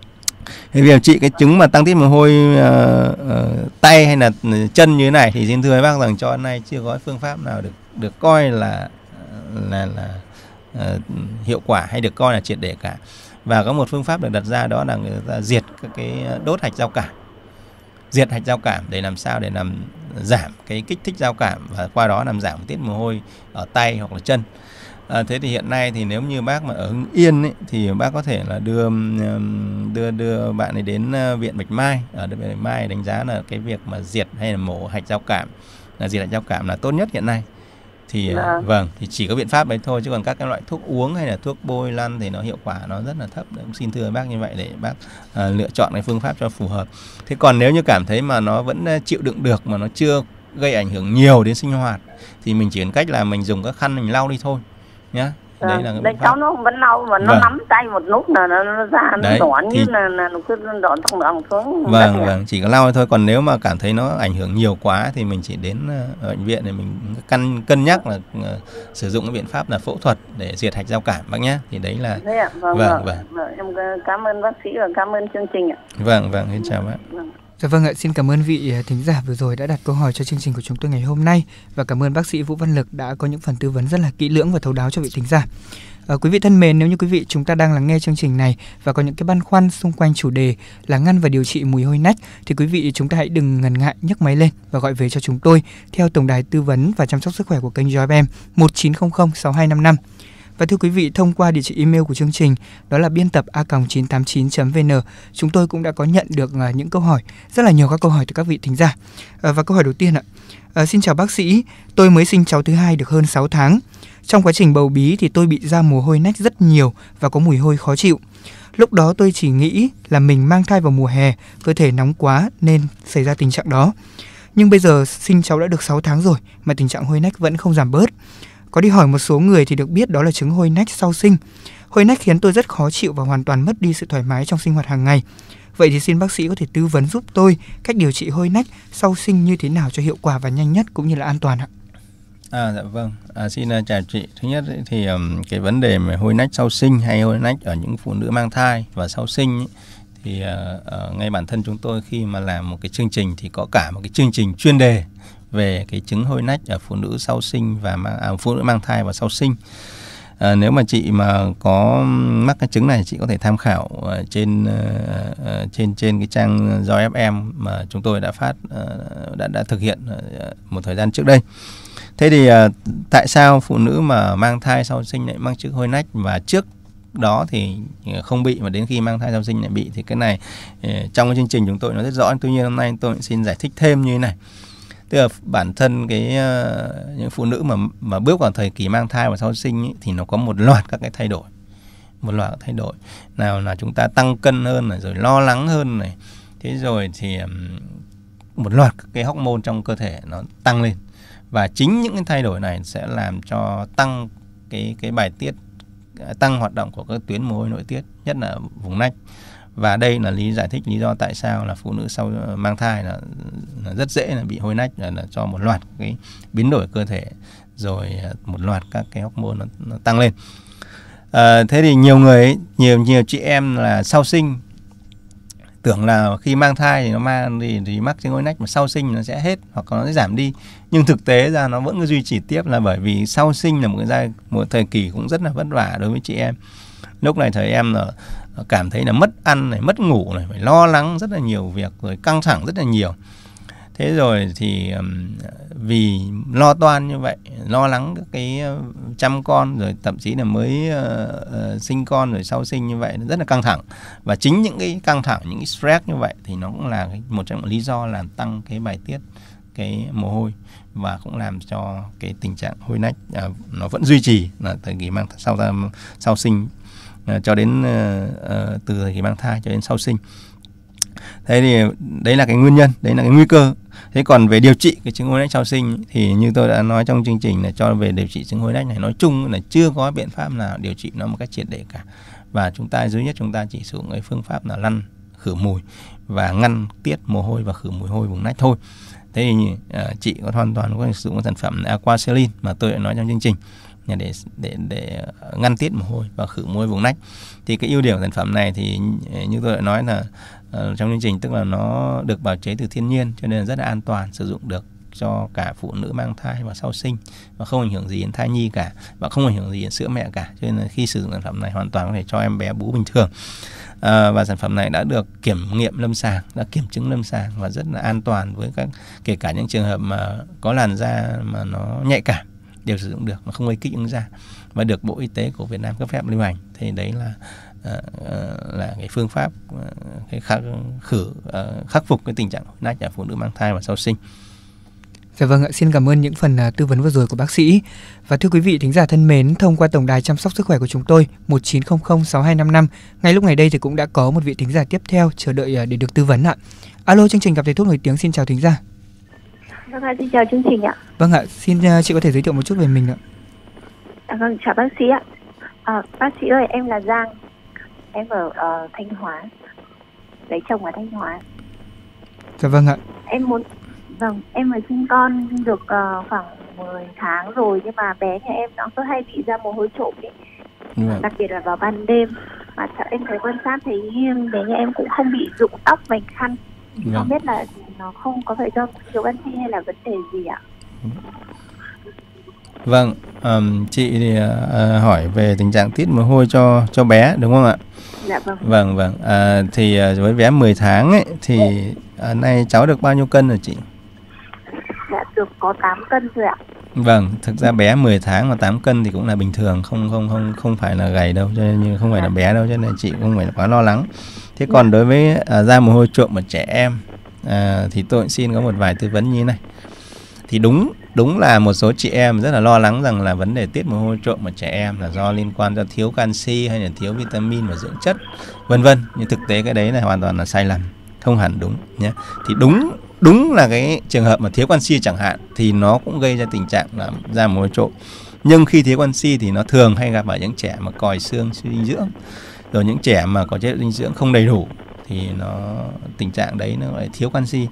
Speaker 3: về điều trị cái chứng mà tăng tiết mồ hôi uh, uh, tay hay là chân như thế này thì xin thưa với bác rằng cho đến nay chưa có phương pháp nào được được coi là là là uh, hiệu quả hay được coi là triệt để cả. Và có một phương pháp được đặt ra, đó là người ta diệt các cái đốt hạch giao cảm, diệt hạch giao cảm để làm sao để làm giảm cái kích thích giao cảm và qua đó làm giảm tiết mồ hôi ở tay hoặc là chân. À, thế thì hiện nay thì nếu như bác mà ở Hưng Yên ấy, thì bác có thể là đưa đưa đưa bạn ấy đến viện Bạch Mai. Ở viện Bạch Mai đánh giá là cái việc mà diệt hay là mổ hạch giao cảm, là diệt hạch giao cảm là tốt nhất hiện nay. Thì à. vâng, thì chỉ có biện pháp đấy thôi, chứ còn các cái loại thuốc uống hay là thuốc bôi lăn thì nó hiệu quả nó rất là thấp. Cũng xin thưa bác như vậy để bác à, lựa chọn cái phương pháp cho phù hợp. Thế còn nếu như cảm thấy mà nó vẫn chịu đựng được mà nó chưa gây ảnh hưởng nhiều đến sinh hoạt thì mình chỉ cần cách là mình dùng các khăn mình lau đi thôi nhá.
Speaker 5: Đấy à, là cái đấy cháu nó vẫn lau mà nó vâng. nắm tay một lúc là nó, nó ra nó đấy, đỏ như là, là nó cứ đỏ tông lòng xuống.
Speaker 3: Vâng vâng, chỉ có lau thôi. Còn nếu mà cảm thấy nó ảnh hưởng nhiều quá thì mình chỉ đến uh, bệnh viện để mình cân cân nhắc là uh, sử dụng cái biện pháp là phẫu thuật để diệt hạch giao cảm bác nhé. Thì đấy là
Speaker 5: thế ạ. Vâng,
Speaker 3: vâng,
Speaker 5: vâng, vâng. Em cảm ơn bác sĩ và cảm ơn chương trình ạ.
Speaker 3: Vâng vâng, xin chào bác.
Speaker 5: Vâng.
Speaker 2: Dạ vâng ạ, xin cảm ơn vị thính giả vừa rồi đã đặt câu hỏi cho chương trình của chúng tôi ngày hôm nay, và cảm ơn bác sĩ Vũ Văn Lực đã có những phần tư vấn rất là kỹ lưỡng và thấu đáo cho vị thính giả. À, quý vị thân mến, nếu như quý vị chúng ta đang lắng nghe chương trình này và có những cái băn khoăn xung quanh chủ đề là ngăn và điều trị mùi hôi nách thì quý vị chúng ta hãy đừng ngần ngại nhấc máy lên và gọi về cho chúng tôi theo tổng đài tư vấn và chăm sóc sức khỏe của kênh Joy ép em một chín không không sáu hai năm năm. Và thưa quý vị, thông qua địa chỉ email của chương trình đó là biên tập a còng chín tám chín chấm vê en, chúng tôi cũng đã có nhận được uh, những câu hỏi, rất là nhiều các câu hỏi từ các vị thính giả. Uh, và câu hỏi đầu tiên ạ. Uh, xin chào bác sĩ, tôi mới sinh cháu thứ hai được hơn sáu tháng. Trong quá trình bầu bí thì tôi bị ra mồ hôi nách rất nhiều và có mùi hôi khó chịu. Lúc đó tôi chỉ nghĩ là mình mang thai vào mùa hè, cơ thể nóng quá nên xảy ra tình trạng đó. Nhưng bây giờ sinh cháu đã được sáu tháng rồi mà tình trạng hôi nách vẫn không giảm bớt. Có đi hỏi một số người thì được biết đó là chứng hôi nách sau sinh. Hôi nách khiến tôi rất khó chịu và hoàn toàn mất đi sự thoải mái trong sinh hoạt hàng ngày. Vậy thì xin bác sĩ có thể tư vấn giúp tôi cách điều trị hôi nách sau sinh như thế nào cho hiệu quả và nhanh nhất cũng như là an toàn ạ?
Speaker 3: À dạ vâng, à, xin uh, chào chị. Thứ nhất ấy, thì um, cái vấn đề mà hôi nách sau sinh hay hôi nách ở những phụ nữ mang thai và sau sinh ấy, thì uh, uh, ngay bản thân chúng tôi khi mà làm một cái chương trình thì có cả một cái chương trình chuyên đề về cái chứng hôi nách ở phụ nữ sau sinh và mang, à, phụ nữ mang thai và sau sinh. À, nếu mà chị mà có mắc cái chứng này, chị có thể tham khảo uh, trên uh, trên trên cái trang Joy ép em mà chúng tôi đã phát uh, đã đã thực hiện uh, một thời gian trước đây. Thế thì uh, tại sao phụ nữ mà mang thai sau sinh lại mắc chứng hôi nách và trước đó thì không bị mà đến khi mang thai sau sinh lại bị? Thì cái này uh, trong cái chương trình chúng tôi nói rất rõ. Tuy nhiên hôm nay tôi xin giải thích thêm như thế này. Tức là bản thân cái uh, những phụ nữ mà mà bước vào thời kỳ mang thai và sau sinh ý, thì nó có một loạt các cái thay đổi, một loạt thay đổi. Nào là chúng ta tăng cân hơn này, rồi lo lắng hơn này, thế rồi thì um, một loạt các cái hormone trong cơ thể nó tăng lên, và chính những cái thay đổi này sẽ làm cho tăng cái cái bài tiết, tăng hoạt động của các tuyến mồ hôi nội tiết, nhất là vùng nách. Và đây là lý giải thích lý do tại sao là phụ nữ sau mang thai là, là rất dễ là bị hôi nách, là, là cho một loạt cái biến đổi cơ thể, rồi một loạt các cái hormone nó, nó tăng lên. À, thế thì nhiều người ấy, nhiều nhiều chị em là sau sinh tưởng là khi mang thai thì nó mang thì, thì mắc chứng hôi nách, mà sau sinh nó sẽ hết hoặc nó sẽ giảm đi, nhưng thực tế ra nó vẫn cứ duy trì tiếp, là bởi vì sau sinh là một cái giai một thời kỳ cũng rất là vất vả đối với chị em. Lúc này thời em là cảm thấy là mất ăn này, mất ngủ này, phải lo lắng rất là nhiều việc, rồi căng thẳng rất là nhiều. Thế rồi thì um, vì lo toan như vậy, lo lắng các cái uh, chăm con, rồi thậm chí là mới uh, uh, sinh con rồi sau sinh như vậy, rất là căng thẳng. Và chính những cái căng thẳng, những cái stress như vậy thì nó cũng là cái, một trong những lý do làm tăng cái bài tiết cái mồ hôi, và cũng làm cho cái tình trạng hôi nách uh, nó vẫn duy trì là thời kỳ mang sau sau sinh uh, cho đến uh, uh, từ thời kỳ mang thai cho đến sau sinh. Thế thì đấy là cái nguyên nhân, đấy là cái nguy cơ. Thế còn về điều trị cái chứng hôi nách sau sinh thì như tôi đã nói trong chương trình là cho về điều trị chứng hôi nách này nói chung là chưa có biện pháp nào điều trị nó một cách triệt để cả. Và chúng ta duy nhất chúng ta chỉ sử dụng cái phương pháp là lăn khử mùi và ngăn tiết mồ hôi và khử mùi hôi vùng nách thôi. Thế thì uh, chị có hoàn toàn có thể sử dụng sản phẩm Aquacelin mà tôi đã nói trong chương trình để để để ngăn tiết mồ hôi và khử mùi hôi vùng nách. Thì cái ưu điểm của sản phẩm này thì như tôi đã nói là uh, trong chương trình, tức là nó được bào chế từ thiên nhiên, cho nên là rất là an toàn, sử dụng được cho cả phụ nữ mang thai và sau sinh, và không ảnh hưởng gì đến thai nhi cả, và không ảnh hưởng gì đến sữa mẹ cả. Cho nên là khi sử dụng sản phẩm này hoàn toàn có thể cho em bé bú bình thường. À, và sản phẩm này đã được kiểm nghiệm lâm sàng, đã kiểm chứng lâm sàng và rất là an toàn với các, kể cả những trường hợp mà có làn da mà nó nhạy cảm đều sử dụng được mà không gây kích ứng da. và được Bộ Y tế của Việt Nam cấp phép lưu hành. Thì đấy là uh, là cái phương pháp uh, cái khắc khử uh, khắc phục cái tình trạng hôi nách ở phụ nữ mang thai và sau sinh.
Speaker 2: Dạ vâng ạ, xin cảm ơn những phần uh, tư vấn vừa rồi của bác sĩ. Và thưa quý vị thính giả thân mến, thông qua tổng đài chăm sóc sức khỏe của chúng tôi một chín không không sáu hai năm năm, ngay lúc này đây thì cũng đã có một vị thính giả tiếp theo chờ đợi uh, để được tư vấn ạ. Alo, chương trình Gặp thầy thuốc nổi tiếng, xin chào thính giả.
Speaker 6: Vâng ạ, xin chào chương trình ạ.
Speaker 2: Vâng ạ, xin uh, chị có thể giới thiệu một chút về mình ạ.
Speaker 6: À, vâng, chào bác sĩ ạ. À, bác sĩ ơi, em là Giang, em ở uh, Thanh Hóa, lấy chồng ở Thanh Hóa.
Speaker 2: Dạ vâng ạ.
Speaker 6: Em muốn, vâng, em mới sinh con được uh, khoảng mười tháng rồi, nhưng mà bé nhà em nó cứ hay bị ra mồ hôi trộm ấy,
Speaker 3: Vâng.
Speaker 6: đặc biệt là vào ban đêm. Mà em thấy quan sát thấy bé nhà em cũng không bị rụng tóc vành khăn.
Speaker 3: Vâng.
Speaker 6: Không biết là nó không có phải do thiếu canxi hay là vấn đề gì ạ?
Speaker 3: Vâng, um, chị thì uh, hỏi về tình trạng tiết mồ hôi cho cho bé đúng không ạ?
Speaker 6: Dạ vâng.
Speaker 3: Vâng vâng. À, thì uh, với bé mười tháng ấy thì uh, nay cháu được bao nhiêu cân rồi chị?
Speaker 6: Dạ được có tám cân rồi ạ.
Speaker 3: Vâng, thực ra bé mười tháng mà tám cân thì cũng là bình thường, không không không không phải là gầy đâu, cho nên như không phải là bé đâu, cho nên chị không phải là quá lo lắng. Thế còn đối với uh, da mồ hôi trộm ở trẻ em uh, thì tôi xin có một vài tư vấn như thế này. Thì đúng đúng là một số chị em rất là lo lắng rằng là vấn đề tiết mồ hôi trộm ở trẻ em là do liên quan do thiếu canxi hay là thiếu vitamin và dưỡng chất vân vân. Nhưng thực tế cái đấy là hoàn toàn là sai lầm, không hẳn đúng nhé. Thì đúng đúng là cái trường hợp mà thiếu canxi chẳng hạn thì nó cũng gây ra tình trạng là da mồ hôi trộm. Nhưng khi thiếu canxi thì nó thường hay gặp ở những trẻ mà còi xương suy dinh dưỡng, rồi những trẻ mà có chế độ dinh dưỡng không đầy đủ thì nó tình trạng đấy nó lại thiếu canxi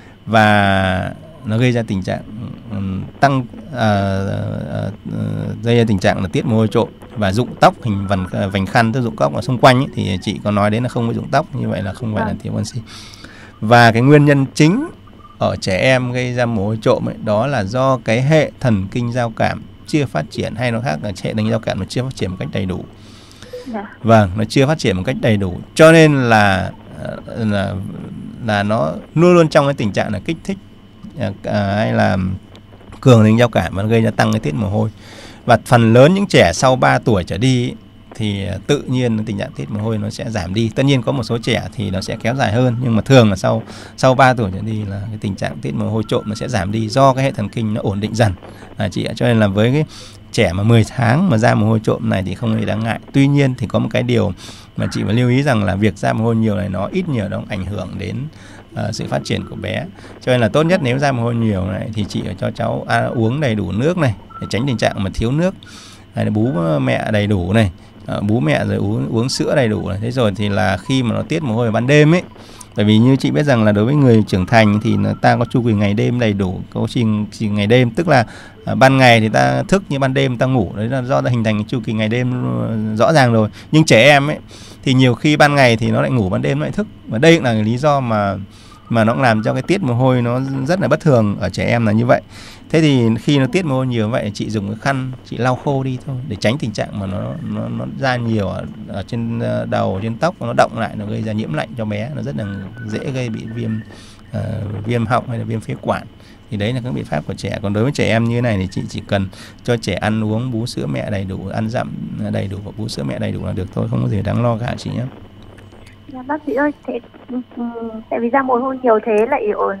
Speaker 3: và nó gây ra tình trạng um, tăng uh, uh, uh, gây ra tình trạng là tiết mồ hôi trộm và rụng tóc hình vành vành khăn, tức rụng tóc ở xung quanh ấy, thì chị có nói đến là không có rụng tóc, như vậy là không phải là thiếu canxi. Và cái nguyên nhân chính ở trẻ em gây ra mồ hôi trộm ấy, đó là do cái hệ thần kinh giao cảm chưa phát triển, hay nó khác là hệ thần kinh giao cảm nó chưa phát triển một cách đầy đủ.
Speaker 6: Dạ.
Speaker 3: Vâng, nó chưa phát triển một cách đầy đủ, cho nên là là là nó luôn luôn trong cái tình trạng là kích thích à, hay là cường thần kinh giao cảm và nó gây ra tăng cái tiết mồ hôi. Và phần lớn những trẻ sau ba tuổi trở đi ấy, thì tự nhiên tình trạng tiết mồ hôi nó sẽ giảm đi. Tất nhiên có một số trẻ thì nó sẽ kéo dài hơn, nhưng mà thường là sau sau ba tuổi trở đi là cái tình trạng tiết mồ hôi trộm nó sẽ giảm đi do cái hệ thần kinh nó ổn định dần. À, chị ạ, cho nên là với cái trẻ mà mười tháng mà ra mồ hôi trộm này thì không hề đáng ngại. Tuy nhiên thì có một cái điều mà chị phải lưu ý rằng là việc ra mồ hôi nhiều này nó ít nhiều nó ảnh hưởng đến uh, sự phát triển của bé. Cho nên là tốt nhất nếu ra mồ hôi nhiều này thì chị cho cháu à, uống đầy đủ nước này để tránh tình trạng mà thiếu nước, hay là bú mẹ đầy đủ này, uh, bú mẹ rồi uống uống sữa đầy đủ này. Thế rồi thì là khi mà nó tiết mồ hôi vào ban đêm ấy, bởi vì như chị biết rằng là đối với người trưởng thành thì ta có chu kỳ ngày đêm đầy đủ, có trình ngày đêm, tức là à, ban ngày thì ta thức như ban đêm ta ngủ, đấy là do ta hình thành chu kỳ ngày đêm rõ ràng rồi. Nhưng trẻ em ấy thì nhiều khi ban ngày thì nó lại ngủ, ban đêm nó lại thức, và đây cũng là lý do mà mà nó cũng làm cho cái tiết mồ hôi nó rất là bất thường ở trẻ em là như vậy. Thế thì khi nó tiết mồ hôi nhiều vậy, chị dùng cái khăn chị lau khô đi thôi để tránh tình trạng mà nó nó nó ra nhiều ở, ở trên đầu, trên tóc, nó động lại, nó gây ra nhiễm lạnh cho bé, nó rất là dễ gây bị viêm uh, viêm họng hay là viêm phế quản. Thì đấy là các biện pháp của trẻ. Còn đối với trẻ em như thế này thì chị chỉ cần cho trẻ ăn uống, bú sữa mẹ đầy đủ, ăn dặm đầy đủ và bú sữa mẹ đầy đủ là được thôi, không có gì đáng lo cả chị nhé.
Speaker 6: Dạ, bác sĩ ơi, thế tại vì ra mồ hôi nhiều thế lại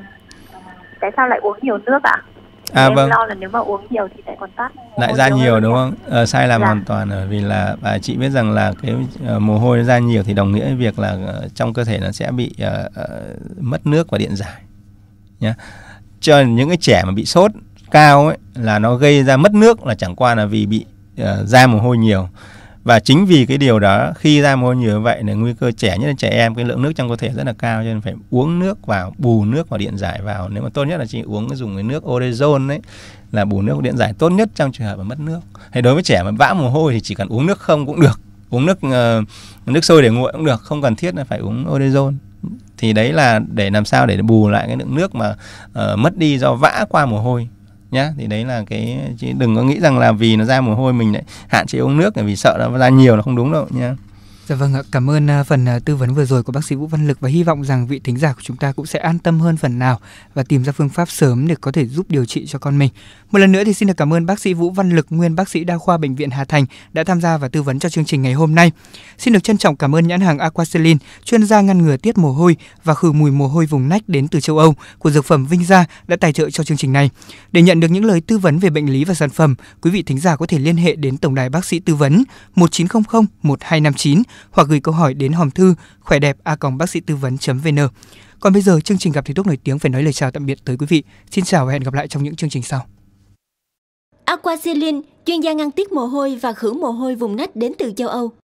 Speaker 6: tại sao lại uống nhiều nước ạ? À, em vâng. Lo là nếu mà uống nhiều thì lại còn tát
Speaker 3: lại ra nhiều, nhiều đúng không? Ờ, sai lầm dạ. hoàn toàn, bởi vì là à, chị biết rằng là cái uh, mồ hôi ra nhiều thì đồng nghĩa với việc là uh, trong cơ thể nó sẽ bị uh, uh, mất nước và điện giải nhá. Cho những cái trẻ mà bị sốt cao ấy là nó gây ra mất nước là chẳng qua là vì bị uh, ra mồ hôi nhiều. Và chính vì cái điều đó, khi ra mồ hôi nhiều như vậy là nguy cơ trẻ, nhất là trẻ em, cái lượng nước trong cơ thể rất là cao, cho nên phải uống nước vào, bù nước và điện giải vào. Nếu mà tốt nhất là chị uống dùng cái nước Orezon ấy, là bù nước và điện giải tốt nhất trong trường hợp mà mất nước. Hay đối với trẻ mà vã mồ hôi thì chỉ cần uống nước không cũng được, uống nước uh, nước sôi để nguội cũng được, không cần thiết là phải uống Orezon. Thì đấy là để làm sao để bù lại cái lượng nước mà uh, mất đi do vã qua mồ hôi nhá. Thì đấy là cái, chứ đừng có nghĩ rằng là vì nó ra mồ hôi mình lại hạn chế uống nước, vì sợ nó ra nhiều là không đúng đâu nhá.
Speaker 2: Dạ vâng ạ, cảm ơn phần tư vấn vừa rồi của bác sĩ Vũ Văn Lực và hy vọng rằng vị thính giả của chúng ta cũng sẽ an tâm hơn phần nào và tìm ra phương pháp sớm để có thể giúp điều trị cho con mình. Một lần nữa thì xin được cảm ơn bác sĩ Vũ Văn Lực, nguyên bác sĩ đa khoa Bệnh viện Hà Thành đã tham gia và tư vấn cho chương trình ngày hôm nay. Xin được trân trọng cảm ơn nhãn hàng Aquacelin, chuyên gia ngăn ngừa tiết mồ hôi và khử mùi mồ hôi vùng nách đến từ châu Âu của dược phẩm Vinh Gia đã tài trợ cho chương trình này. Để nhận được những lời tư vấn về bệnh lý và sản phẩm, quý vị thính giả có thể liên hệ đến tổng đài bác sĩ tư vấn một chín không không một hai năm chín hoặc gửi câu hỏi đến hòm thư khỏe đẹp a còng bác sĩ tư vấn chấm vn. Còn bây giờ chương trình Gặp thầy thuốc nổi tiếng phải nói lời chào tạm biệt tới quý vị. Xin chào và hẹn gặp lại trong những chương trình sau.
Speaker 1: Aquacelin, chuyên gia ngăn tiết mồ hôi và khử mồ hôi vùng nách đến từ châu Âu.